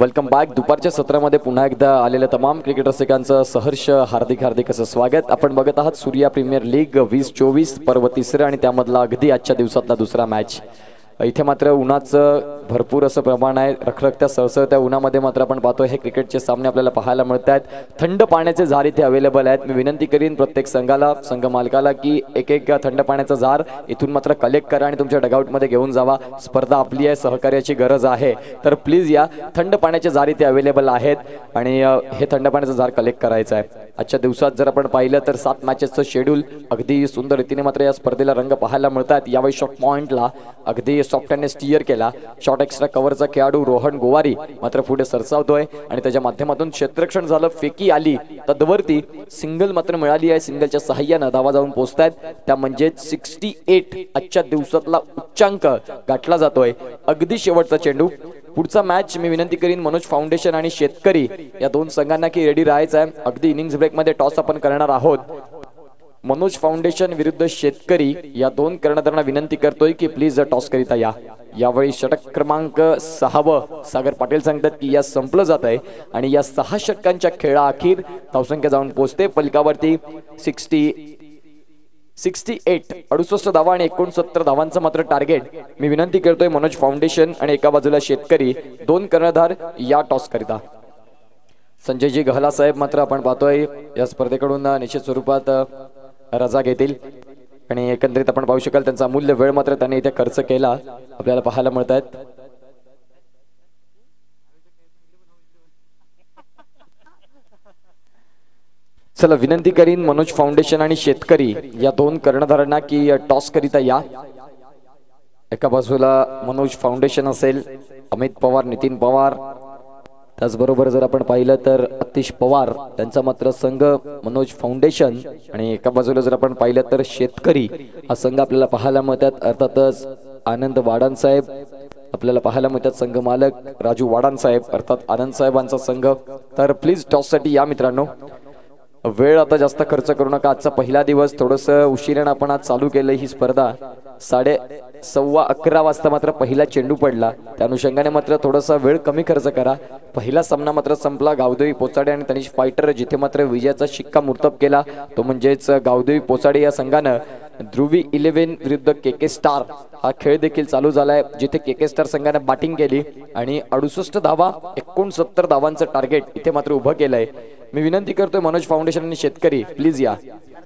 Welcome back. दुपारच्या सत्रामध्ये पुन्हा एकदा आलेल्या तमाम क्रिकेट रसिकांचं सहर्ष हार्दिक हार्दिक असं स्वागत. आपण बघत आहात सूर्या प्रीमियर लीग वीस चोवीस पर्व तिसरं आणि त्यामधला अगदी आजच्या दिवसातला दुसरा मॅच. इथे मात्र उन्हाचं भरपूर असं प्रमाण आहे. रखरखत्या सळसळत्या उन्हामध्ये मात्र आपण पाहतोय हे क्रिकेटचे सामने आपल्याला पाहायला मिळत आहेत. थंड पाण्याचे जार इथे अवेलेबल आहेत. मी विनंती करीन प्रत्येक संघाला संघ मालकाला की एक एक थंड पाण्याचा जार इथून मात्र कलेक्ट करा आणि तुमच्या डगआउटमध्ये घेऊन जावा. स्पर्धा आपली आहे, सहकार्याची गरज आहे, तर प्लीज या. थंड पाण्याचे जार इथे अवेलेबल आहेत आणि हे थंड पाण्याचा जार कलेक्ट करायचा आहे. आजच्या दिवसात जर आपण पाहिलं तर सात मॅचेसचं शेड्यूल अगदी सुंदर रीतीने मात्र या स्पर्धेला रंग पाहायला मिळतात. यावेळी शॉट पॉइंटला अगदी सॉफ्टने स्टीअर केला. शॉट एक्स्ट्रा कव्हरचा खेळाडू रोहन गोवारी मात्र पुढे सरसावतोय आणि त्याच्या माध्यमातून क्षेत्ररक्षण झालं. फेकी आली तदवरती सिंगल मात्र मिळाली आहे. सिंगलच्या सहाय्यानं धावा जाऊन पोहोचतायत. त्या म्हणजे सिक्स्टी एट आजच्या दिवसातला उच्चांक गाठला जातोय. अगदी शेवटचा चेंडू. पुढचा मॅच मी विनंती करीन मनोज फाउंडेशन आणि शेतकरी या दोन संघांना की रेडी राहायचं आहे. अगदी इनिंग्स ब्रेक मध्ये टॉस आपण करणार आहोत. मनोज फाउंडेशन विरुद्ध शेतकरी या दोन कर्णधारांना विनंती करतोय की प्लीज टॉस करिता या. यावेळी षटक क्रमांक सहावं सागर पाटील सांगतात की या संपलं जात आहे आणि या सहा षटकांच्या खेळा अखेर धावसंख्या जाऊन पोहोचते फलकावरती सिक्स्टी सिक्स्टी एट अडुसष्ट धावा आणि एकोणसत्तर धावांचं मात्र टार्गेट. मी विनंती करतोय मनोज फाउंडेशन आणि एका बाजूला शेतकरी दोन कर्णधार या टॉस करिता. संजयजी गहला साहेब मात्र आपण पाहतोय या स्पर्धेकडून निश्चित स्वरूपात रजा घेतील आणि एकंदरीत आपण पाहू शकाल त्यांचा अमूल्य वेळ मात्र त्यांनी इथे खर्च केला आपल्याला पाहायला मिळत आहेत. चला विनंती करीन मनोज फाउंडेशन आणि शेतकरी या दोन कर्णधारांना की टॉस करिता या. एका बाजूला मनोज फाउंडेशन असेल, अमित पवार, नितीन पवार, त्याचबरोबर जर आपण पाहिलं तर अतिश पवार त्यांचा मात्र संघ मनोज फाउंडेशन आणि एका बाजूला जर आपण पाहिलं तर शेतकरी हा संघ आपल्याला पाहायला मिळतात. अर्थातच आनंद वाडान साहेब आपल्याला पाहायला मिळतात, संघ मालक राजू वाडान साहेब अर्थात आनंद साहेबांचा संघ. तर प्लीज टॉस साठी या मित्रांनो. वेळ आता जास्त खर्च करू नका. आजचा पहिला दिवस थोडस उशिराने आपण आज चालू केलं ही स्पर्धा. साडे सव्वा अकरा वाजता मात्र पहिला चेंडू पडला. त्या अनुषंगाने मात्र थोडासा वेळ कमी खर्च करा. पहिला सामना मात्र संपला. गावदेवी पोचाडे आणि तनिष फायटर जिथे मात्र विजयाचा शिक्का मुर्तब केला तो म्हणजेच गावदेवी पोचाडे या संघानं ध्रुवी इलेव्हन विरुद्ध के के स्टार हा खेळ देखील चालू झालाय जिथे के के स्टार संघाने बॅटिंग केली आणि अडुसष्ट धावा एकोणसत्तर धावांचं टार्गेट इथे मात्र उभं केलंय. मी विनंती करतोय मनोज फाउंडेशन आणि शेतकरी प्लीज या.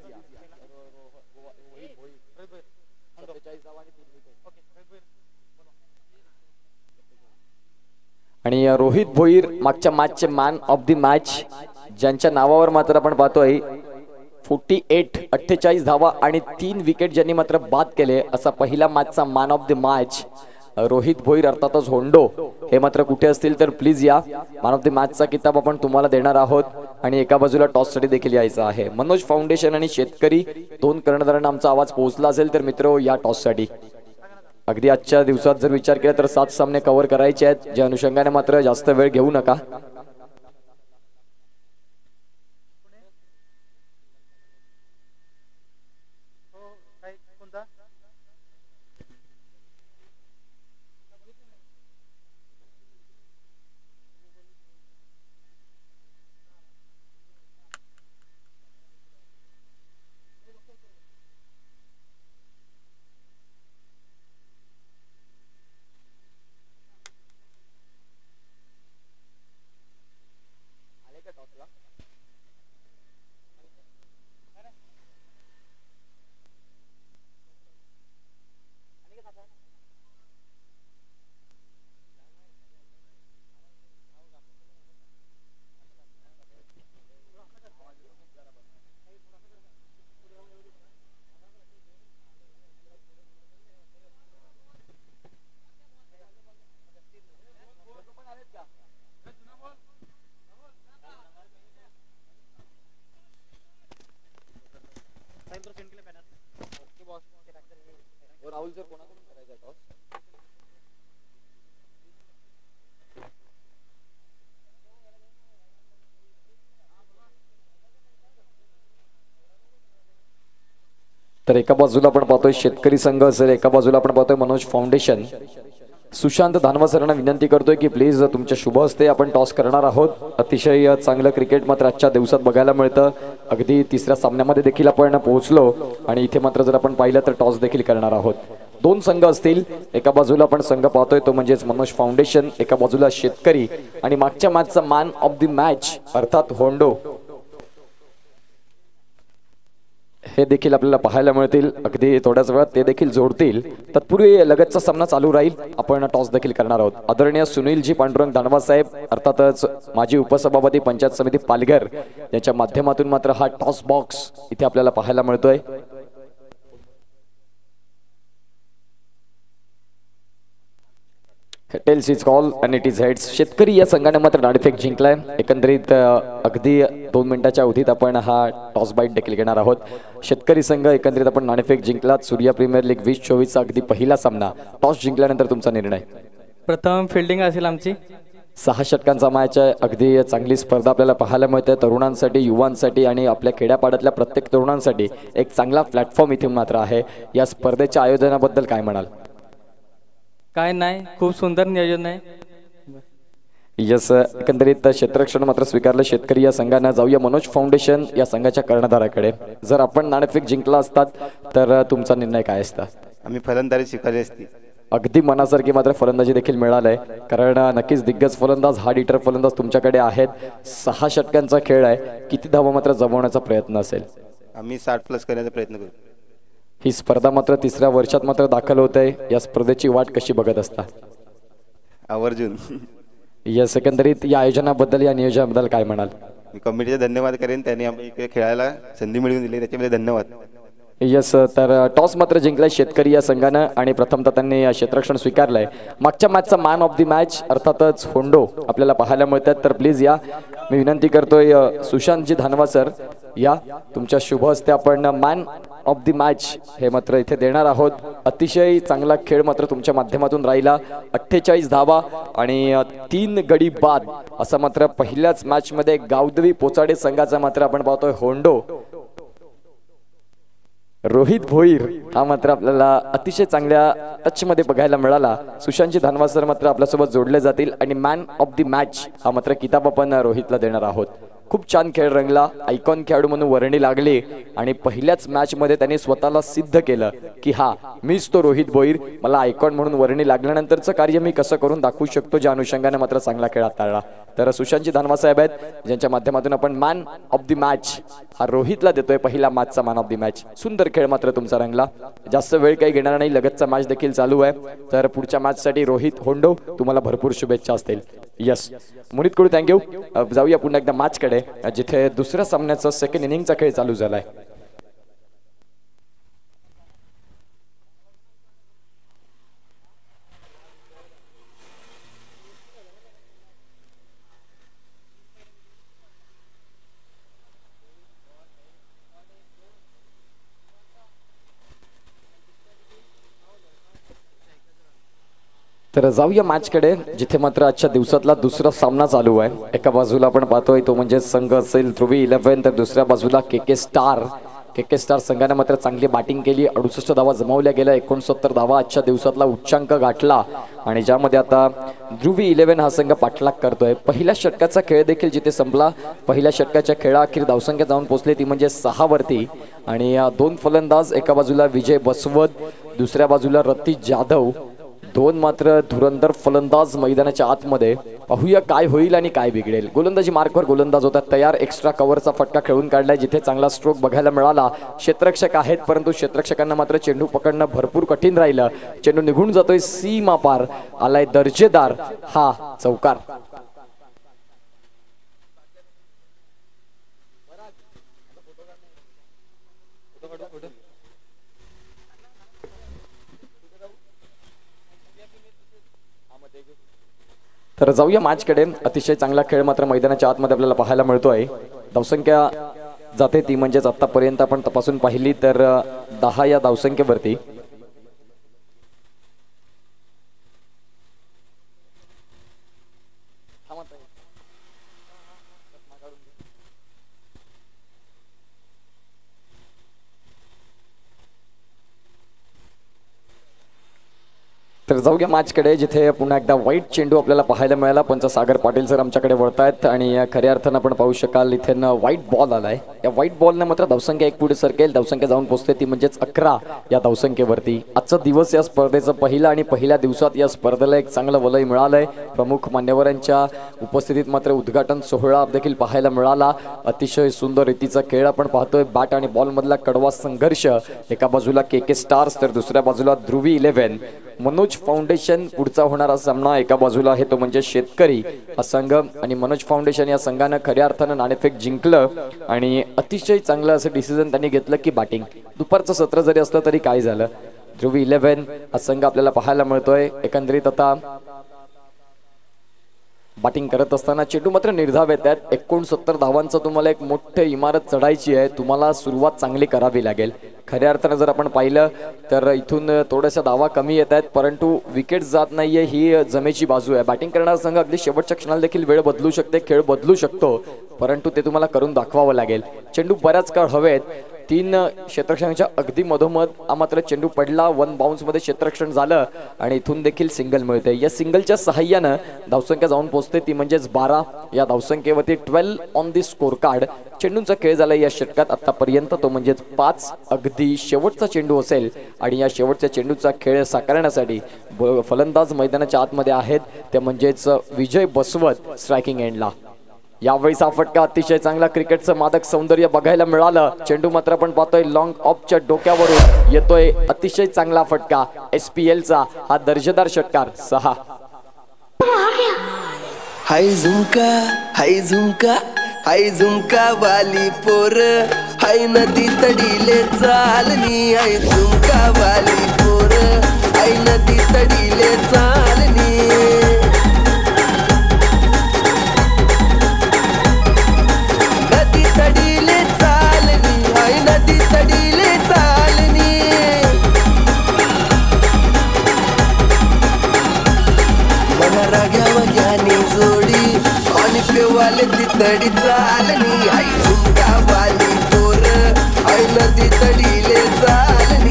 आणि रोहित भोईर मागच्या मॅचचे मॅन ऑफ द मॅच ज्यांच्या नावावर मात्र आपण पाहतोय फोर्टी एट अठ्ठेचाळीस धावा आणि तीन विकेट ज्यांनी मात्र बाद केले असा पहिला मॅचचा man of the match Rohit Bhoir अर्थातच होंडो हे मात्र कुठे असतील तर प्लीज या. मॅन ऑफ द मॅचचा किताब आपण तुम्हाला देणार आहोत आणि एका बाजूला टॉस साठी देखील यायचं आहे. मनोज फाउंडेशन आणि शेतकरी दोन कर्णधारांना आमचा आवाज पोहोचला असेल तर मित्र या टॉस साठी. अगदी आजच्या दिवसात जर विचार केला तर सात सामने कव्हर करायचे आहेत ज्या अनुषंगाने मात्र जास्त वेळ घेऊ नका. तर एका बाजूला आपण पाहतोय शेतकरी संघ असेल, एका बाजूला आपण पाहतोय मनोज फाउंडेशन. सुशांत धानवा सरांना विनंती करतोय की प्लीज तुमच्या शुभ हस्ते आपण टॉस करणार आहोत. अतिशय चांगलं क्रिकेट मात्र आजच्या दिवसात बघायला मिळतं. अगदी तिसऱ्या सामन्यामध्ये देखील आपण पोहोचलो आणि इथे मात्र जर आपण पाहिलं तर टॉस देखील करणार आहोत. दोन संघ असतील. एका बाजूला आपण संघ पाहतोय तो म्हणजेच मनोज फाउंडेशन, एका बाजूला शेतकरी आणि मागच्या मॅचचा मॅन ऑफ द मॅच अर्थात होंडो हे देखील आपल्याला पाहायला मिळतील. अगदी थोड्याच वेळात ते देखील जोडतील. तत्पूर्वी लगतचा सामना चालू राहील. आपण टॉस देखील करणार आहोत. आदरणीय सुनीलजी पांडुरंग दानवा साहेब अर्थातच माजी उपसभापती पंचायत समिती पालघर यांच्या माध्यमातून मात्र हा टॉस बॉक्स इथे आपल्याला पाहायला मिळतोय. Tails is call and it is heads. शेतकरी या संघाने मात्र नाणेफेक जिंकलाय. एकंदरीत अगदी दोन मिनिटाच्या अवधीत आपण हा टॉस बाईट देखील घेणार आहोत. शेतकरी संघ एकंदरीत आपण नाणेफेक जिंकलात. सूर्या प्रीमियर लीग वीस चोवीसचा अगदी पहिला सामना. टॉस जिंकल्यानंतर तुमचा निर्णय.
प्रथम फिल्डिंग असेल आमची.
सहा षटकांचा मॅच आहे. अगदी चांगली स्पर्धा आपल्याला पाहायला मिळते. तरुणांसाठी, युवांसाठी आणि आपल्या खेड्यापाड्यातल्या प्रत्येक तरुणांसाठी एक चांगला प्लॅटफॉर्म इथे मात्र आहे. या स्पर्धेच्या आयोजनाबद्दल काय म्हणाल?
काय नाही, खूप सुंदर नियोजन आहे.
यस, एकंदरीत क्षेत्ररक्षण मात्र स्वीकारलं शेतकरी या संघानं. जाऊया मनोज फाउंडेशन या संघाच्या कर्णधाराकडे. जर आपण नाणेफेक जिंकला असतात तर तुमचा निर्णय काय असता?
आम्ही फलंदाजी स्वीकारली असती.
अगदी मनासारखी मात्र फलंदाजी देखील मिळालंय. कारण नक्कीच दिग्गज फलंदाज, हार्ड हिटर फलंदाज तुमच्याकडे आहेत. सहा षटकांचा खेळ आहे. किती धावा मात्र जमवण्याचा प्रयत्न असेल?
आम्ही साठ प्लस करण्याचा प्रयत्न करू.
ही स्पर्धा मात्र तिसऱ्या वर्षात मात्र दाखल होत आहे. या स्पर्धेची वाट कशी बघत असता?
आवर्जून.
यस, एकंदरीत या आयोजनाबद्दल, या नियोजनाबद्दल काय म्हणाल?
मी कमिटीचा धन्यवाद करेन. त्यांनी आम्ही इकडे खेळायला संधी मिळवून दिली, त्याच्यामध्ये धन्यवाद.
यस, तर टॉस मात्र जिंकलाय शेतकरी या संघानं आणि प्रथमतः त्यांनी क्षेत्ररक्षण स्वीकारलंय. मागच्या मॅचचा मॅन ऑफ द मॅच अर्थातच होंडो आपल्याला पाहायला मिळतात. तर प्लीज या, मी विनंती करतोय सुशांतजी धानवा सर, या तुमच्या शुभ हस्ते आपण मॅन ऑफ द मॅच हे मात्र इथे देणार आहोत. अतिशय चांगला खेळ मात्र तुमच्या माध्यमातून राहिला. अठ्ठेचाळीस धावा आणि तीन गडी बाद असा मात्र पहिल्याच मॅच मध्ये गावदेवी पोचाडे संघाचा मात्र आपण पाहतोय होंडो रोहित भोईर हा मात्र आपल्याला अतिशय चांगल्या टच मध्ये बघायला मिळाला. सुशांतजी धानवा सर मात्र आपल्यासोबत जोडले जातील आणि मॅन ऑफ द मॅच हा मात्र किताब आपण रोहितला देणार आहोत. खूप छान खेळ रंगला. आयकॉन खेळाडू म्हणून वर्णी लागली आणि पहिल्याच मॅच मध्ये त्यांनी स्वतःला सिद्ध केलं की हा मीच तो रोहित भोईर. मला आयकॉन म्हणून वर्णी लागल्यानंतरचं कार्य मी कसं करून दाखवू शकतो, ज्या अनुषंगाने मात्र चांगला खेळ हाताळला. तर सुशांतजी धानवा साहेब आहेत ज्यांच्या माध्यमातून आपण मॅन ऑफ द मॅच हा रोहितला देतोय. पहिला मॅचचा मॅन ऑफ द मॅच. सुंदर खेळ मात्र तुमचा रंगला. जास्त वेळ काही घेणार नाही, लगतचा मॅच देखील चालू आहे. तर पुढच्या मॅच साठी रोहित होंडो तुम्हाला भरपूर शुभेच्छा असतील. Yes, Munit Kadu thank you. जाऊया पुन्हा एकदा मॅच कडे जिथे दुसऱ्या सामन्याचा सेकंड इनिंगचा खेळ चालू झालाय. तर जाऊया मॅच कडे जिथे मात्र आजच्या दिवसातला दुसरा सामना चालू आहे. एका बाजूला आपण पाहतोय तो म्हणजे संघ असेल ध्रुवी इलेव्हन, तर दुसऱ्या बाजूला के के स्टार. के के स्टार संघाने मात्र चांगली बॅटिंग केली. अडुसष्ट धावा जमवल्या गेल्या. एकोणसत्तर धावा आजच्या दिवसातला उच्चांक गाठला आणि ज्यामध्ये आता ध्रुवी इलेव्हन हा संघ पाठलाग करतोय. पहिल्या षटकाचा खेळ देखील जिथे संपला. पहिल्या षटकाच्या खेळाअखेर धावसंख्या जाऊन पोहोचली ती म्हणजे सहा वरती आणि दोन फलंदाज, एका बाजूला विजय बसवत, दुसऱ्या बाजूला रतीश जाधव, दोन मात्र धुरंधर फलंदाज मैदानाच्या आतमध्ये. पाहूया काय होईल आणि काय बिघडेल. गोलंदाजी मार्कवर गोलंदाज होता तयार. एक्स्ट्रा कव्हरचा फटका खेळून काढलाय जिथे चांगला स्ट्रोक बघायला मिळाला. क्षेत्ररक्षक आहेत परंतु क्षेत्ररक्षकांना मात्र चेंडू पकडणं भरपूर कठीण राहिलं. चेंडू निघून जातोय सीमा पार. आलाय दर्जेदार हा चौकार. तर जाऊया मॅच कडे. अतिशय चांगला खेळ मात्र मैदानाच्या आतमध्ये आपल्याला पाहायला मिळतोय. धावसंख्या जाते ती म्हणजेच आतापर्यंत आपण तपासून पाहिली तर दहा या धावसंख्येवरती. तर तर जाऊया मॅचकडे, जिथे पुन्हा एकदा वाईट चेंडू आपल्याला पाहायला मिळाला. पंच सागर पाटील सर आमच्याकडे वळतायत आणि खऱ्या अर्थानं आपण पाहू शकाल इथे व्हाईट बॉल आलाय. या व्हाईट बॉलने मात्र धावसंख्या एक पुढे सरकेल, धावसंख्या जाऊन पोहोचते ती म्हणजेच अकरा या धावसंख्येवरती. आजचा दिवस या स्पर्धेचा पहिला आणि पहिल्या दिवसात या स्पर्धेला एक चांगलं वलय मिळालंय. प्रमुख मान्यवरांच्या उपस्थितीत मात्र उद्घाटन सोहळा देखील पाहायला मिळाला. अतिशय सुंदर रीतीचा खेळ आपण पाहतोय. बॅट आणि बॉल मधला कडवा संघर्ष, एका बाजूला के के स्टार्स तर दुसऱ्या बाजूला ध्रुवी इलेव्हन. मनोज फाउंडेशन पुढचा होणारा सामना एका बाजूला आहे तो म्हणजे शेतकरी हा संघ, आणि मनोज फाउंडेशन या संघानं खऱ्या अर्थानं नाणेफेक जिंकलं आणि अतिशय चांगलं असं डिसिजन त्यांनी घेतलं की बॅटिंग. दुपारचं सत्र जरी असलं तरी काय झालं, ध्रुवी इलेव्हन हा संघ आपल्याला पाहायला मिळतोय. एकंदरीत आता बॅटिंग करत असताना चेंडू मात्र निर्धाव येत आहेत. एकोणसत्तर धावांचं तुम्हाला एक मोठी इमारत चढायची आहे, तुम्हाला सुरुवात चांगली करावी लागेल. खऱ्या अर्थानं जर आपण पाहिलं तर इथून थोड्याशा धावा कमी येत आहेत, परंतु विकेट जात नाहीये ही जमेची बाजू आहे. बॅटिंग करणारा संघ अगदी शेवटच्या क्षणाला देखील वेळ बदलू शकते, खेळ बदलू शकतो, परंतु ते तुम्हाला करून दाखवावं लागेल. चेंडू बऱ्याच काळ हवेत, तीन क्षेत्ररक्षणाच्या अगदी मधोमध हा मात्र चेंडू पडला. वन बाउन्स मध्ये क्षेत्ररक्षण झालं आणि इथून देखील सिंगल मिळते. या सिंगलच्या सहाय्यानं धावसंख्या जाऊन पोहोचते ती म्हणजेच बारा. या धावसंख्येवरती twelve on the score card. चेंडूंचा खेळ झाला या षटकात आतापर्यंत तो म्हणजेच पाच. अगदी शेवटचा चेंडू असेल आणि या शेवटच्या चेंडूचा खेळ साकारण्यासाठी फलंदाज मैदानाच्या आतमध्ये आहेत, ते म्हणजेच विजय बसवत स्ट्रायकिंग एंडला. यावेळी हा फटका अतिशय चांगला क्रिकेटचं मादक सौंदर्य बघायला मिळालं. चेंडू मात्र आपण पाहतोय लॉंग ऑफच्या डोक्यावरून येतोय. अतिशय चांगला फटका. एस पी एल चा हा दर्जेदार षटकार. सहा.
हाय झुमका हाय झुमका हाय झुमका वाली पोर, हाय नदी तडीले चालनी. हाय झुमका वाली पोर, हाय नदी तडीले चालनी. नदी तडीले चालनी, हाय नदी तडीले चालनी. मला राग्या वग्याने जोडी आणि पेवाले ती तडी चालनी. हाय झुमका वाली पोर, हाय नदी तडीले चालनी.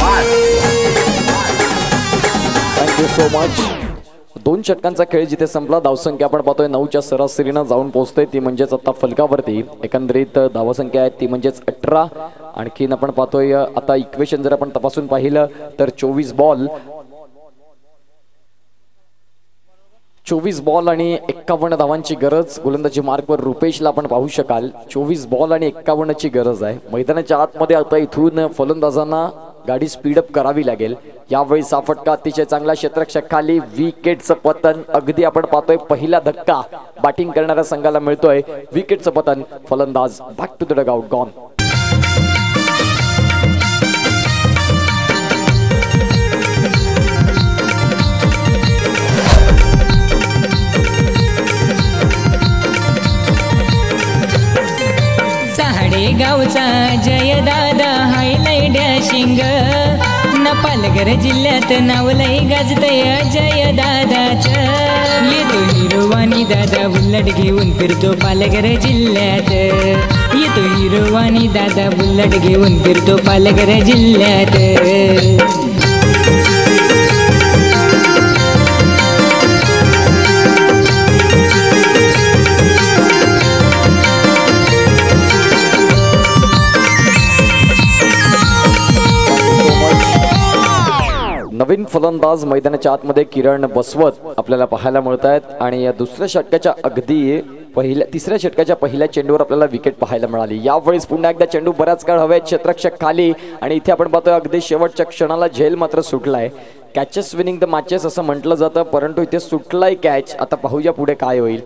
Thank you so much. दोन षटकांचा खेळ जिथे संपला, धावसंख्या आपण पाहतोय नऊच्या सरासरीनं जाऊन पोहोचते ती म्हणजेच आता फलकावरती. एकंदरीत धावसंख्या आहे ती म्हणजेच अठरा. आणखीन आपण पाहतोय आता इक्वेशन जर आपण तपासून पाहिलं तर चोवीस बॉल चोवीस बॉल आणि एक्कावन्न धावांची गरज. गोलंदाजी मार्कवर रुपेशला आपण पाहू शकाल. चोवीस बॉल आणि एक्कावन्नची गरज आहे. मैदानाच्या आतमध्ये आता इथून फलंदाजांना गाडी स्पीडअप करावी लागेल. यावेळी हा फटका अतिशय चांगला क्षेत्ररक्षक खाली. विकेटचं पतन अगदी आपण पाहतोय पहिला धक्का बॅटिंग करणाऱ्या संघाला मिळतोय. विकेटचं पतन. फलंदाज back to the dugout gone.
गावचा जय दादा हायलाय डॅशिंग. पालघर जिल्ह्यात नाव लय गाजतय जय दादाच. येतो हिरोवानी दादा बुल्लट घेऊन फिरतो पालघर जिल्ह्यात. येतो हिरोवानी दादा बुल्लट घेऊन फिरतो पालघर जिल्ह्यात.
नवीन फलंदाज मैदानाच्या आतमध्ये किरण बसवत आपल्याला पाहायला मिळत आहेत. आणि या दुसऱ्या षटकाच्या अगदी पहिल्या तिसऱ्या षटकाच्या पहिल्या चेंडूवर आपल्याला विकेट पाहायला मिळाली. यावेळेस पुन्हा एकदा चेंडू बराच काळ हवेत, क्षेत्ररक्षक खाली आणि इथे आपण पाहतोय अगदी शेवटच्या क्षणाला झेल मात्र सुटलाय. कॅचेस विनिंग द मॅचेस असं म्हटलं जातं, परंतु इथे सुटलाय कॅच. आता पाहूया पुढे काय होईल.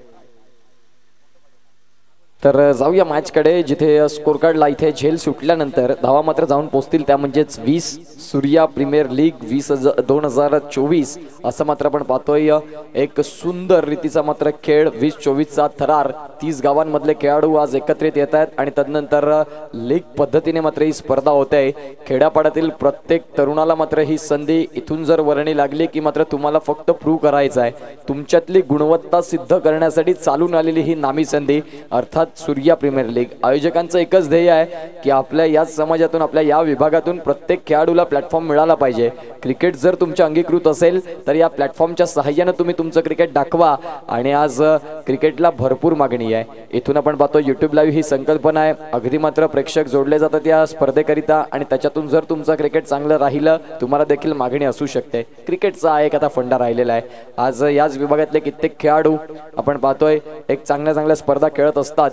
तर जाऊया मॅचकडे, जिथे स्कोर कार्डला इथे झेल सुटल्यानंतर धावा मात्र जाऊन पोहोचतील त्या म्हणजेच वीस. सूर्या प्रीमियर लीग वीस हजार दोन हजार चोवीस असं मात्र आपण पाहतोय. एक सुंदर रीतीचा मात्र खेळ. वीस चोवीसचा थरार. तीस गावांमधले खेळाडू आज एकत्रित येत आहेत आणि तदनंतर लीग पद्धतीने मात्र ही स्पर्धा होते. खेड्यापाड्यातील प्रत्येक तरुणाला मात्र ही संधी इथून जर वर्णी लागली की मात्र तुम्हाला फक्त प्रूव्ह करायचं आहे. तुमच्यातली गुणवत्ता सिद्ध करण्यासाठी चालून आलेली ही नामी संधी. अर्थात अर्थात सूर्या प्रीमियर लीग. आयोजकांचं एकच ध्येय आहे की आपल्या याच समाजातून आपल्या या विभागातून प्रत्येक खेळाडूला प्लॅटफॉर्म मिळाला पाहिजे. क्रिकेट जर तुमच्या अंगीकृत असेल तर या प्लॅटफॉर्मच्या सहाय्याने तुम्ही तुमचं क्रिकेट दाखवा आणि आज क्रिकेटला भरपूर मागणी आहे. इथून आपण पाहतो युट्यूब लाईव्ह ही संकल्पना आहे. अगदी मात्र प्रेक्षक जोडले जातात या स्पर्धेकरिता आणि त्याच्यातून जर तुमचं क्रिकेट चांगलं राहिलं तुम्हाला देखील मागणी असू शकते. क्रिकेटचा एक आता फंडा राहिलेला आहे. आज याच विभागातले कित्येक खेळाडू आपण पाहतोय एक चांगल्या चांगल्या स्पर्धा खेळत असतात.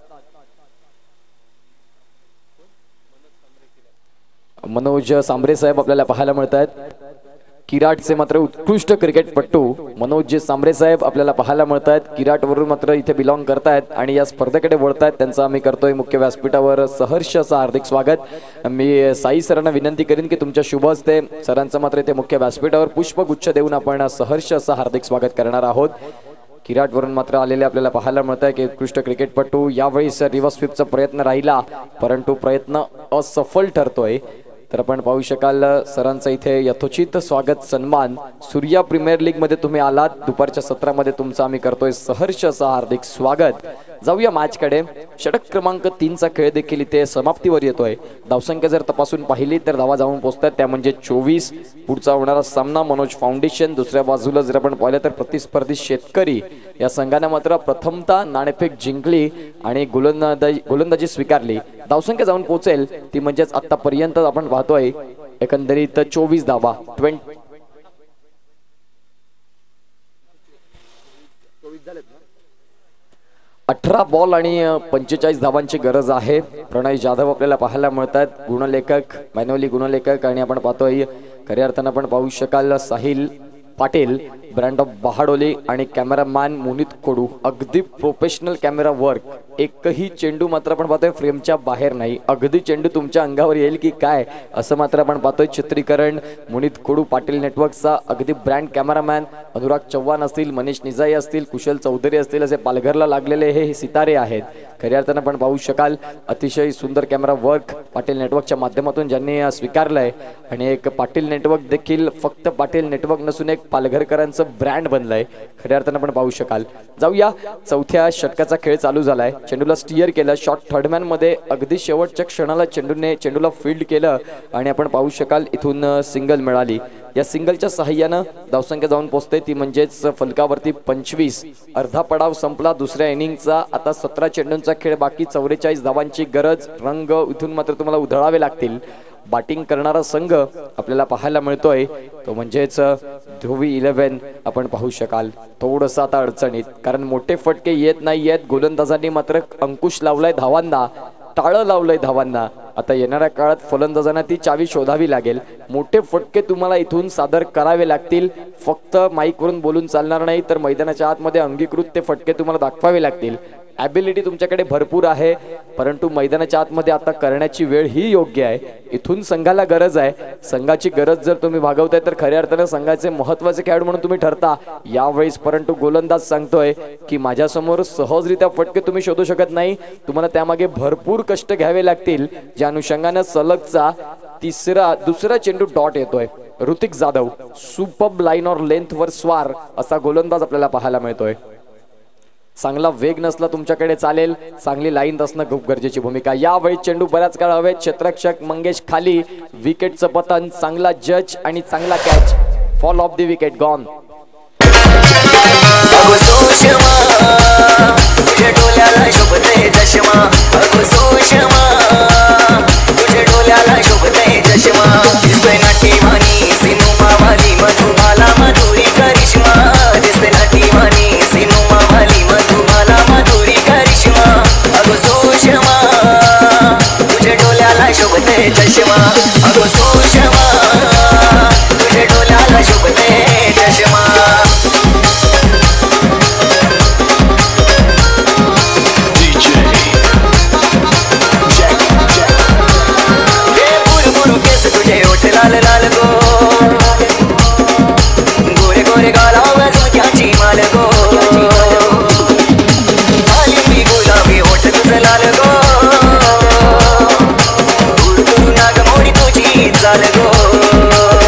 मनोज सांबरे साहेब आपल्याला पाहायला मिळत आहेत. किराटचे मात्र उत्कृष्ट क्रिकेटपटू मनोज सांबरे साहेब आपल्याला पाहायला मिळत आहेत. किराटवरून मात्र इथे बिलॉंग करतायत आणि या स्पर्धेकडे वळतायत. त्यांचं आम्ही करतोय मुख्य व्यासपीठावर सहर्ष असं हार्दिक स्वागत. मी साई सरांना विनंती करीन की तुमच्या शुभ हस्ते सरांचं मात्र इथे मुख्य व्यासपीठावर पुष्पगुच्छ देऊन आपण सहर्ष असं हार्दिक स्वागत करणार आहोत. किराटवरून मात्र आलेले आपल्याला पाहायला मिळत आहे की उत्कृष्ट क्रिकेटपटू. यावेळी रिव्हर्स स्वीपचा प्रयत्न राहिला परंतु प्रयत्न असफल ठरतोय. तर आपण पाहू शकाल सरांचं इथे यथोचित स्वागत सन्मान. सूर्या प्रीमियर लीग मध्ये तुम्ही आलात. दुपारच्या सत्रामध्ये तुमचं आम्ही करतोय सहर्ष असं हार्दिक स्वागत. जाऊया मॅच कडे. षटक क्रमांक तीनचा खेळ देखील इथे समाप्तीवर येतोय. धावसंख्या जर तपासून पाहिली तर धावा जाऊन पोहोचतात त्या म्हणजे चोवीस. पुढचा होणारा सामना मनोज फाउंडेशन. दुसऱ्या बाजूला जर आपण पाहिलं तर प्रतिस्पर्धी शेतकरी या संघाने मात्र प्रथमतः नाणेफेक जिंकली आणि गोलंदाजी गोलंदाजी स्वीकारली. धावसंख्या जाऊन पोहोचेल ती म्हणजेच आतापर्यंत आपण पाहतोय एकंदरीत चोवीस धावा. ट्वेंटी अठरा बॉल आणि पंचेचाळीस धावांची गरज आहे. प्रणय जाधव आपल्याला पाहायला मिळतात. गुणलेखक मॅन्युअली गुणलेखक आणि आपण पाहतोय खऱ्या अर्थानं आपण पाहू शकाल साहिल पाटील ब्रँड ऑफ बहाडोली आणि कॅमेरामॅन मोनित कोडू. अगदी प्रोफेशनल कॅमेरा वर्क. एकही चेंडू मात्र आपण पाहतोय फ्रेमच्या बाहेर नाही. अगदी चेंडू तुमच्या अंगावर येईल की काय असं मात्र आपण पाहतोय. चित्रीकरण मोनित कोडू पाटील नेटवर्कचा अगदी ब्रँड कॅमेरामॅन. अनुराग चव्हाण असतील, मनीष निजाई असतील, कुशल चौधरी असतील असे पालघरला लागलेले हे सितारे आहेत. खऱ्या अर्थानं आपण पाहू शकाल अतिशय सुंदर कॅमेरा वर्क पाटील नेटवर्कच्या माध्यमातून ज्यांनी स्वीकारलंय. आणि एक पाटील नेटवर्क देखील फक्त पाटील नेटवर्क नसून एक पालघरकरांचं ब्रँड बनलंय. खऱ्या अर्थानं आपण पाहू शकाल. जाऊया चौथ्या षटकाचा खेळ चालू झालाय. चेंडूला स्टिअर केलं. शॉट थर्डमॅन मध्ये अगदी शेवटच्या क्षणाला चेंडूने चेंडूला फील्ड केलं आणि आपण पाहू शकाल इथून सिंगल मिळाली. या सिंगलच्या सहाय्यानं धावसंख्या जाऊन पोहोचते ती म्हणजेच फलकावरती पंचवीस. अर्धा पडाव संपला दुसऱ्या इनिंगचा. आता सतरा चेंडूंचा खेळ बाकी. चौवेचाळीस धावांची गरज. रंग इथून मात्र तुम्हाला उधळावे लागतील. बॅटिंग करणारा संघ आपल्याला पाहायला मिळतोय तो म्हणजेच ध्रुवी इलेव्हन. आपण पाहू शकाल थोडंसं आता अडचणीत कारण मोठे फटके येत नाही आहेत. गोलंदाजांनी मात्र अंकुश लावलाय धावांना, टाळं लावलंय धावांना. आता येणाऱ्या काळात फलंदाजांना ती चावी शोधावी लागेल. मोठे फटके तुम्हाला इथून सादर करावे लागतील. फक्त माईकवरून बोलून चालणार नाही तर मैदानाच्या आतमध्ये अंगीकृत ते फटके तुम्हाला दाखवावे लागतील. ॲबिलिटी तुमच्याकडे भरपूर आहे परंतु मैदानाच्या आतमध्ये आता करण्याची वेळ ही योग्य आहे. इथून संघाला गरज आहे. संघाची गरज जर तुम्ही भागवताय तर खऱ्या अर्थानं संघाचे महत्त्वाचे खेळाडू म्हणून तुम्ही ठरता यावेळेस. परंतु गोलंदाज सांगतोय की माझ्यासमोर सहजरित्या फटके तुम्ही शोधू शकत नाही. तुम्हाला त्यामागे भरपूर कष्ट घ्यावे लागतील. ज्या अनुषंगानं सलगचा तिसरा दुसरा चेंडू डॉट येतोय. ऋतिक जाधव सुपर्ब लाईन और लेंथ वर स्वार असा गोलंदाज आपल्याला पाहायला मिळतोय. चांगला वेग नसला तुमच्याकडे चालेल, चांगली लाईन असणं खूप गरजेची भूमिका. यावेळी चेंडू बऱ्याच काळ हवे. क्षेत्ररक्षक मंगेश खाली. विकेटचं पतन. चांगला जज आणि चांगला catch. Fall of the wicket gone.
चष्मा अगो सुषमा तुझे डोल्याला शोभते चष्मा. बुरबुरु केस तुझे ओठ लाल लाल गो. गोरे गोरे गालावर झुमक्याची माल गो. आली गुलाबी ओठ तुझं लाल गो.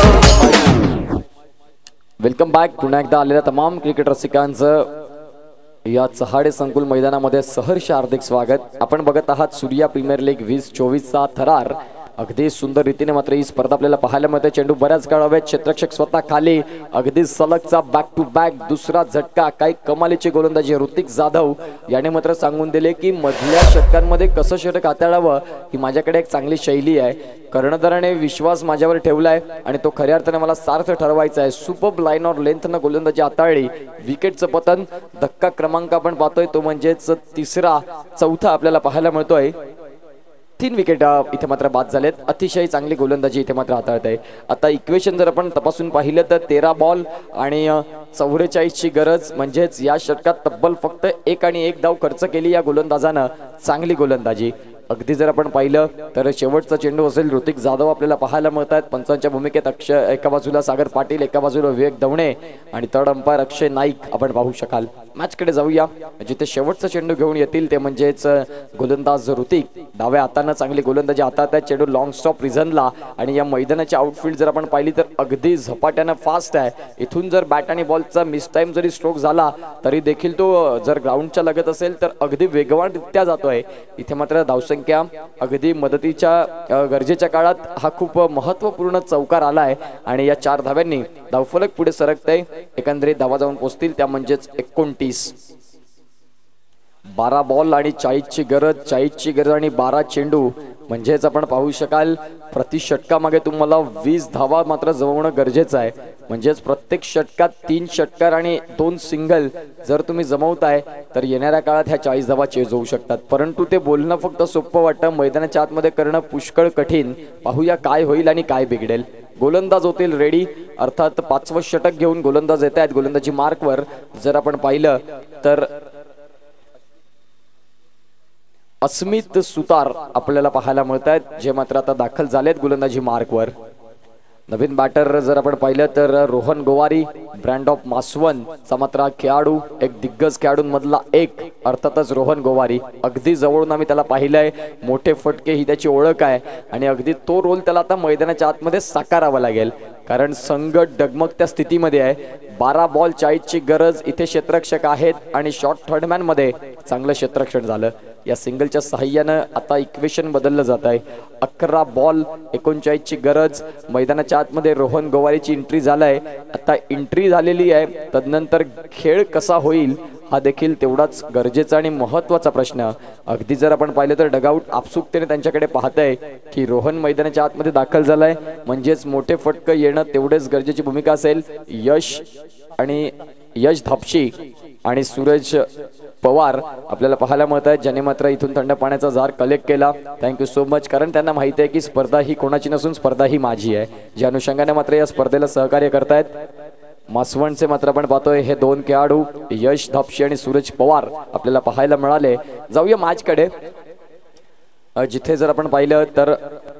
Welcome back. पुन्हा एकदा आलेल्या तमाम क्रिकेट रसिकांचं या चहाडे संकुल मैदानामध्ये सहर्ष हार्दिक स्वागत। आपण बघत आहात सूर्या प्रीमियर लीग वीस चोवीस चा थरार। अगदी सुंदर रीतीने मात्र ही स्पर्धा आपल्याला पाहायला मिळते। चेंडू बऱ्याच काळ हवेत, क्षेत्ररक्षक स्वतः खाली, अगदी सलगचा बॅक टू बॅक दुसरा झटका। काही कमालीची गोलंदाजी ऋतिक जाधव याने मात्र सांगून दिले की मधल्या षटकांमध्ये कसं षटक हाताळावं ही माझ्याकडे एक चांगली शैली आहे। कर्णधाराने विश्वास माझ्यावर ठेवलाय आणि तो खऱ्या अर्थाने मला सार्थ ठरवायचा आहे। सुपर लाईन और लेंथनं गोलंदाजी हाताळली, विकेटचं पतन, धक्का क्रमांक आपण पाहतोय तो म्हणजेच तिसरा चौथा आपल्याला पाहायला मिळतोय। तीन विकेट इथे मात्र बाद झालेत। अतिशय चांगली गोलंदाजी इथे मात्र हाताळत आहे। आता इक्वेशन जर आपण तपासून पाहिलं तर तेरा बॉल आणि चौवेचाळीस ची गरज, म्हणजेच या षटकात तब्बल फक्त एक आणि एक धाव खर्च केली या गोलंदाजानं। चांगली गोलंदाजी अगदी जर आपण पाहिलं तर शेवटचा चेंडू असेल ऋतिक जाधव आपल्याला पाहायला मिळत आहेत। पंचांच्या भूमिकेत अक्षय एका बाजूला, सागर पाटील एका बाजूला, विवेक दवणे आणि थर्ड अंपायर अक्षय नाईक आपण पाहू शकाल। मॅचकडे जाऊया, जिथे शेवटचा चेंडू घेऊन येतील ते म्हणजेच गोलंदाज ऋतिक। डाव्या हाताने चांगली गोलंदाजी हातात आहे। चेंडू लॉंग स्टॉप रिझनला आणि या मैदानाची आउटफील्ड जर आपण पाहिली तर अगदी झपाट्याने फास्ट आहे। इथून जर बॅट आणि बॉलचा मिस टाइम जरी स्ट्रोक झाला तरी देखील तो जर ग्राउंडच्या लगत असेल तर अगदी वेगवानरित्या जातोय। इथे मात्र धावसंख्या अगदी मदतीच्या गरजेच्या काळात हा खूप महत्त्वपूर्ण चौकार आलाय आणि या चार धाव्यांनी धावफलक पुढे सरकतंय। एकंदरीत धावा जाऊन पोहोचतील त्या म्हणजेच एकोणतीस। बारा बॉल आणि चाळीस ची गरज, चाळीस ची गरज आणि बारा चेंडू, म्हणजेच आपण पाहू शकाल प्रति षटकामागे तुम्हाला वीस धावा मात्र जमवणं गरजेचं आहे। म्हणजेच प्रत्येक षटकात तीन षटकार आणि दोन सिंगल जर तुम्ही जमवताय तर येणाऱ्या काळात ह्या चाळीस धावा चेज होऊ शकतात। परंतु ते बोलणं फक्त सोपं वाटतं, मैदानाच्या आतमध्ये करणं पुष्कळ कठीण। पाहूया काय होईल आणि काय बिघडेल। गोलंदाज होतील रेडी, अर्थात पाचवं षटक घेऊन गोलंदाज येत आहेत। गोलंदाजी मार्कवर जर आपण पाहिलं तर अस्मित सुतार आपल्याला पाहायला मिळत आहेत, जे मात्र आता दाखल झालेत गोलंदाजी मार्कवर। नवीन बॅटर जर आपण पाहिलं तर रोहन गोवारी, ब्रँड ऑफ मासवन चा मात्र खेळाडू, एक दिग्गज खेळाडूंमधला एक, अर्थातच रोहन गोवारी। अगदी जवळून आम्ही त्याला पाहिलंय, मोठे फटके ही त्याची ओळख आहे आणि अगदी तो रोल त्याला आता मैदानाच्या आतमध्ये साकारावा लागेल, कारण संघ डगमगत्या स्थितीमध्ये आहे। बारा बॉल चाळीस ची गरज, इथे क्षेत्ररक्षक आहेत आणि शॉर्ट थर्डमॅन मध्ये चांगलं क्षेत्ररक्षण झालं। या सिंगलच्या सहाय्यानं आता इक्वेशन बदललं जात आहे। अकरा बॉल एकोणचाळीस ची गरज, मैदानाच्या आतमध्ये रोहन गोवारीची एंट्री झालाय। आता एंट्री झालेली आहे, तदनंतर खेळ कसा होईल हा देखील तेवढाच गरजेचा आणि महत्त्वाचा प्रश्न। अगदी जर आपण पाहिलं तर डगआउट आपसुकतेने त्यांच्याकडे पाहतंय की रोहन मैदानाच्या आतमध्ये दाखल झालाय, म्हणजेच मोठे फटके येणं तेवढेच गरजेची भूमिका असेल। यश आणि यश धापशी आणि सूरज पवार आपल्याला पाहायला मिळत आहेत, ज्याने मात्र इथून थंड पाण्याचा जार कलेक्ट केला। थँक्यू सो मच, कारण त्यांना माहिती आहे की स्पर्धा ही कोणाची नसून स्पर्धा ही माझी आहे। ज्या अनुषंगाने मात्र या स्पर्धेला सहकार्य करतायत मासवणचे मात्र आपण पाहतोय हे दोन खेळाडू यश धापशी आणि सूरज पवार आपल्याला पाहायला मिळाले। जाऊया मॅचकडे, जिथे जर आपण पाहिलं तर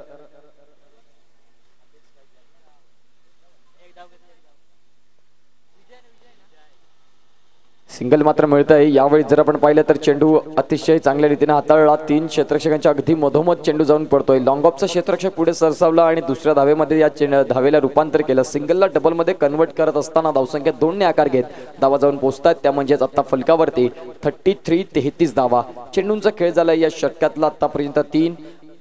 सिंगल मात्र मिळतंय। यावेळी जर आपण पाहिलं तर चेंडू अतिशय चांगल्या रीतीने हाताळला, तीन क्षेत्ररक्षकांच्या अगदी मधोमध चेंडू जाऊन पडतोय। लॉंग ऑफचा क्षेत्ररक्षक पुढे सरसावला आणि दुसऱ्या धावेमध्ये या धावेला रूपांतर केलं। सिंगलला डबल मध्ये कन्वर्ट करत असताना धावसंख्या दोन ने आकार घेत धावा जाऊन पोहोचतात त्या म्हणजेच आता फलकावरती थर्टी थ्री तेहतीस धावा। चेंडूंचा खेळ झाला या षटकातला आतापर्यंत तीन,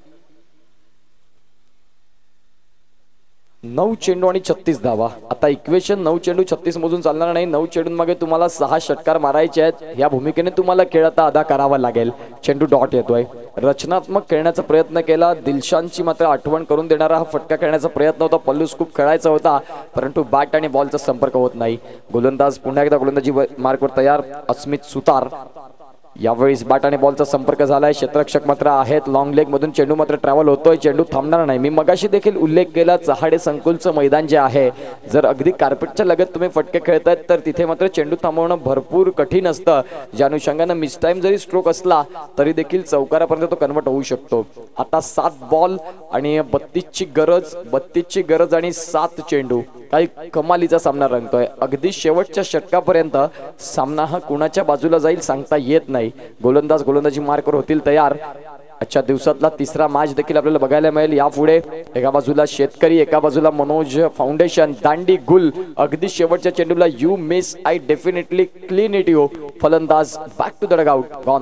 नऊ चेंडू आणि छत्तीस धावा। आता इक्वेशन नऊ चेंडू छत्तीस मोजून चालणार नाही, नऊ चेंडूंमागे तुम्हाला सहा षटकार मारायचे आहेत। या भूमिकेने तुम्हाला खेळ आता अदा करावा लागेल। चेंडू डॉट येतोय, रचनात्मक खेळण्याचा प्रयत्न केला, दिलशानची मात्र आठवण करून देणारा हा फटका खेळण्याचा प्रयत्न होता। पल्लू स्कूप खेळायचा होता परंतु बॅट आणि बॉलचा संपर्क होत नाही। गोलंदाज पुन्हा एकदा गोलंदाजी मार्कवर तयार, अस्मित सुतार। यावेळी बॅट आणि बॉलचा संपर्क झालाय, क्षेत्ररक्षक मात्र आहेत लॉंग लेग मधून, चेंडू मात्र ट्रॅव्हल होतोय, चेंडू थांबणार नाही। मी मगाशी देखील उल्लेख केला, चहाडे संकुलचं मैदान जे आहे जर अगदी कार्पेटच्या लगत तुम्ही फटके खेळतायत तर तिथे मात्र चेंडू थांबवणं भरपूर कठीण असतं। ज्या अनुषंगाने मिस टाइम जरी स्ट्रोक असला तरी देखील चौकारापर्यंत तो कन्वर्ट होऊ शकतो। आता सात बॉल आणि बत्तीस ची गरज, बत्तीस ची गरज आणि सात चेंडू, काही कमालीचा सामना रंगतोय। अगदी शेवटच्या षटकापर्यंत सामना हा कुणाच्या बाजूला जाईल सांगता येत नाही। गोलंदाज गोलंदाजी मार्कवर होतील तयार। आजच्या दिवसातला तिसरा मॅच देखील आपल्याला बघायला मिळेल। यापुढे एका बाजूला शेतकरी, एका बाजूला मनोज फाउंडेशन, दांडी गुल। अगदी शेवटच्या चेंडूला you miss I definitely clean it you, फलंदाज back to the dugout gone.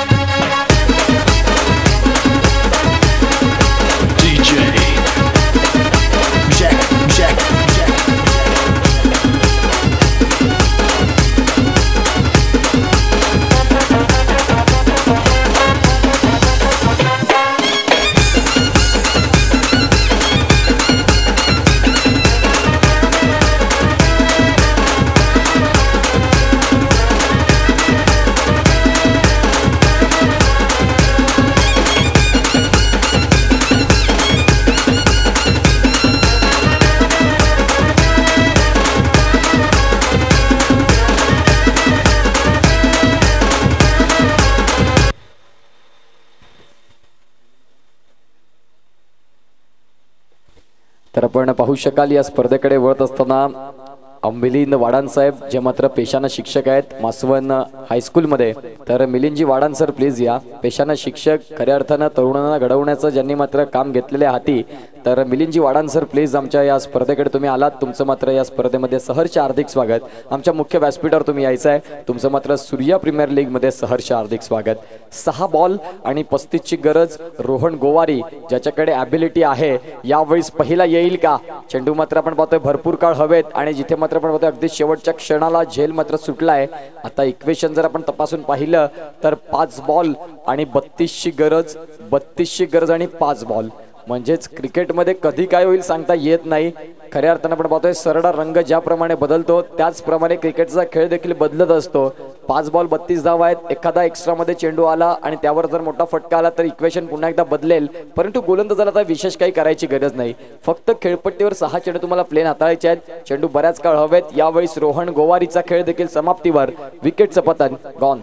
तर आपण पाहू शकाल या स्पर्धेकडे वळत असताना मिलिंद वाडान साहेब जे मात्र पेशाना शिक्षक आहेत मासवण हायस्कूलमध्ये. तर मिलिंदजी वाडान सर प्लीज या. पेशाना शिक्षक खऱ्या अर्थानं तरुणांना घडवण्याचं ज्यांनी मात्र काम घेतलेले हाती. तर मिलिंदजी वाडान सर प्लीज आमच्या या स्पर्धेकडे तुम्ही आलात. तुमचं मात्र या स्पर्धेमध्ये सहर्ष हार्दिक स्वागत. आमच्या मुख्य व्यासपीठावर तुम्ही यायचं आहे. तुमचं मात्र सूर्या प्रीमियर लीग मध्ये सहर्ष हार्दिक स्वागत. सहा बॉल आणि पस्तीसची गरज. रोहन गोवारी ज्याच्याकडे ॲबिलिटी आहे यावेळेस पहिला येईल का. चेंडू मात्र आपण पाहतोय भरपूर काळ हवेत आणि जिथे मात्र आपण पाहतोय अगदी शेवटच्या क्षणाला झेल मात्र सुटलाय. आता इक्वेशन जर आपण तपासून पाहिलं तर पाच बॉल आणि बत्तीसची गरज. बत्तीसची गरज आणि पाच बॉल म्हणजेच क्रिकेटमध्ये कधी काय होईल सांगता येत नाही. खऱ्या अर्थानं आपण पाहतोय सरडा रंग ज्याप्रमाणे बदलतो त्याचप्रमाणे क्रिकेटचा खेळ देखील बदलत असतो. पाच बॉल बत्तीस धावा आहेत. एखादा एक्स्ट्रामध्ये चेंडू आला आणि त्यावर जर मोठा फटका आला तर इक्वेशन पुन्हा एकदा बदलेल. परंतु गोलंदाजाला आता विशेष काही करायची गरज नाही. फक्त खेळपट्टीवर सहा चेंडू तुम्हाला प्लेन हाताळायचे आहेत. चेंडू बऱ्याच काळ हवेत. यावेळेस रोहन गोवारीचा खेळ देखील समाप्तीवर. विकेटचं पतन गॉन.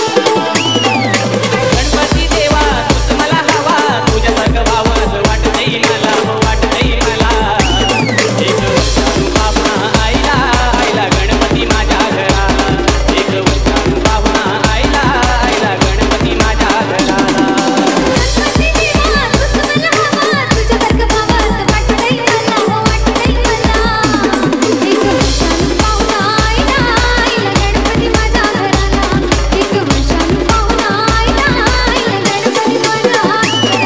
गणपती देवा तूच मला हवा तुझ्यासारखं भावं वाट नाही मला वाट नाही मला. एक वर्षानु बाबा आईला आईला गणपती माझ्या घराला. एक वर्षानु बाबा आईला आईला गणपती माझ्या घराला.
गणपती देवा तूच मला हवा तुझ्यासारखं भावं वाट नाही मला वाट नाही मला. एक वर्षानु बाबा आईला आईला गणपती माझ्या घराला. एक वर्षानु बाबा आईला आईला गणपती माझ्या घराला.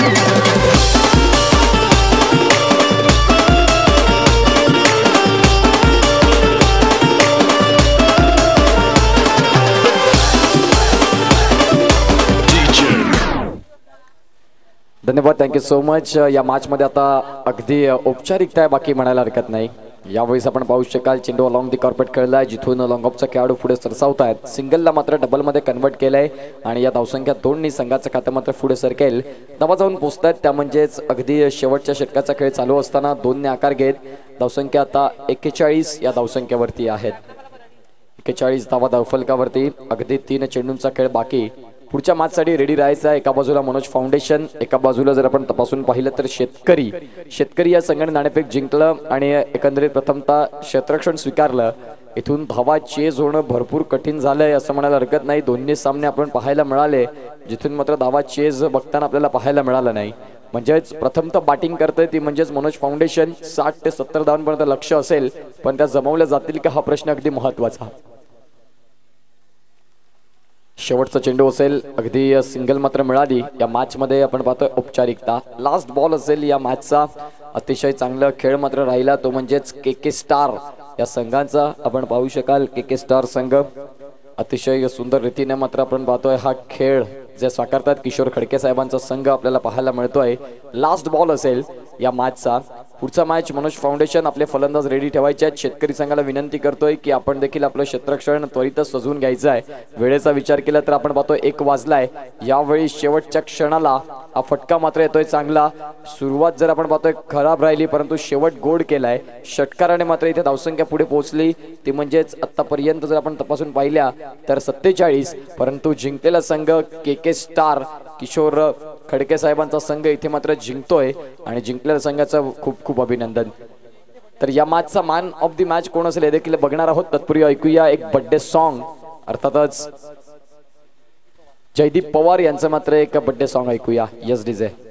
धन्यवाद. Thank you so much. या मॅच मध्ये आता अगदी औपचारिकता आहे बाकी म्हणायला हरकत नाही. यावेळेस आपण पाहू शकाल चेंडू अलॉंग दी कॉर्पेट खेळलाय जिथून लॉंग ऑफचा खेळाडू पुढे सरसावत आहेत. सिंगलला मात्र डबलमध्ये कन्वर्ट केलंय आणि या धावसंख्या दोननी संघाचं खातं मात्र पुढे सरकेल. धावा जाऊन पोचतायत त्या म्हणजेच अगदी शेवटच्या षटकाचा खेळ चालू असताना दोनने आकार घेत धावसंख्या आता एक्केचाळीस या धावसंख्येवरती आहेत. एक्केचाळीस धावा धावफलकावरती. अगदी तीन चेंडूंचा खेळ बाकी. पुढच्या मॅचसाठी रेडी राहायचं आहे. एका बाजूला मनोज फाउंडेशन, एका बाजूला जर आपण तपासून पाहिलं तर शेतकरी. शेतकरी या संघाने नाणेफेक जिंकलं आणि एकंदरीत प्रथमतः क्षेत्ररक्षण स्वीकारलं. इथून धावा चेज होणं भरपूर कठीण झालंय असं म्हणायला हरकत नाही. दोन्ही सामने आपण पाहायला मिळाले जिथून मात्र धावा चेज बघताना आपल्याला पाहायला मिळालं नाही. म्हणजेच प्रथमतः बॅटिंग करतंय ती म्हणजेच मनोज फाउंडेशन. साठ ते सत्तर धावांपर्यंत लक्ष असेल पण त्या जमवल्या जातील का हा प्रश्न अगदी महत्वाचा. शेवटचा चेंडू असेल. अगदी सिंगल मात्र मिळाली. या मॅच मध्ये आपण पाहतोय औपचारिकता. लास्ट बॉल असेल या मॅचचा. अतिशय चांगला खेळ मात्र राहिला तो म्हणजेच के के स्टार या संघांचा. आपण पाहू शकाल के के स्टार संघ अतिशय सुंदर रीतीने मात्र आपण पाहतोय हा खेळ जे साकारतात किशोर खडके साहेबांचा संघ आपल्याला पाहायला मिळतोय. लास्ट बॉल असेल या मॅचचा. पुढचा मॅच मनोज फाउंडेशन आपले फलंदाज रेडी ठेवायचे आहेत. शेतकरी संघाला विनंती करतोय की आपण देखील आपलं क्षेत्ररक्षण त्वरितच सजवून घ्यायचं आहे. वेळेचा विचार केला तर आपण पाहतोय एक वाजलाय. यावेळी शेवटच्या क्षणाला हा फटका मात्र येतोय चांगला. सुरुवात जर आपण पाहतोय खराब राहिली परंतु शेवट गोड केलाय. षटकाराने मात्र इथे धावसंख्या पुढे पोहोचली ती म्हणजेच आतापर्यंत जर आपण तपासून पाहिल्या तर सत्तेचाळीस. परंतु जिंकलेला संघ K K star Kishore Khadke साहेबांचा संघ इथे मात्र जिंकतोय आणि जिंकलेल्या संघाचं खूप खूप अभिनंदन. तर या मॅचचा मॅन ऑफ द मॅच कोण असेल हे देखील बघणार आहोत. तत्पूर्वी ऐकूया एक बर्थडे सॉन्ग. अर्थातच जयदीप पवार यांचं मात्र एक बर्थडे सॉन्ग ऐकूया. Yes DJ.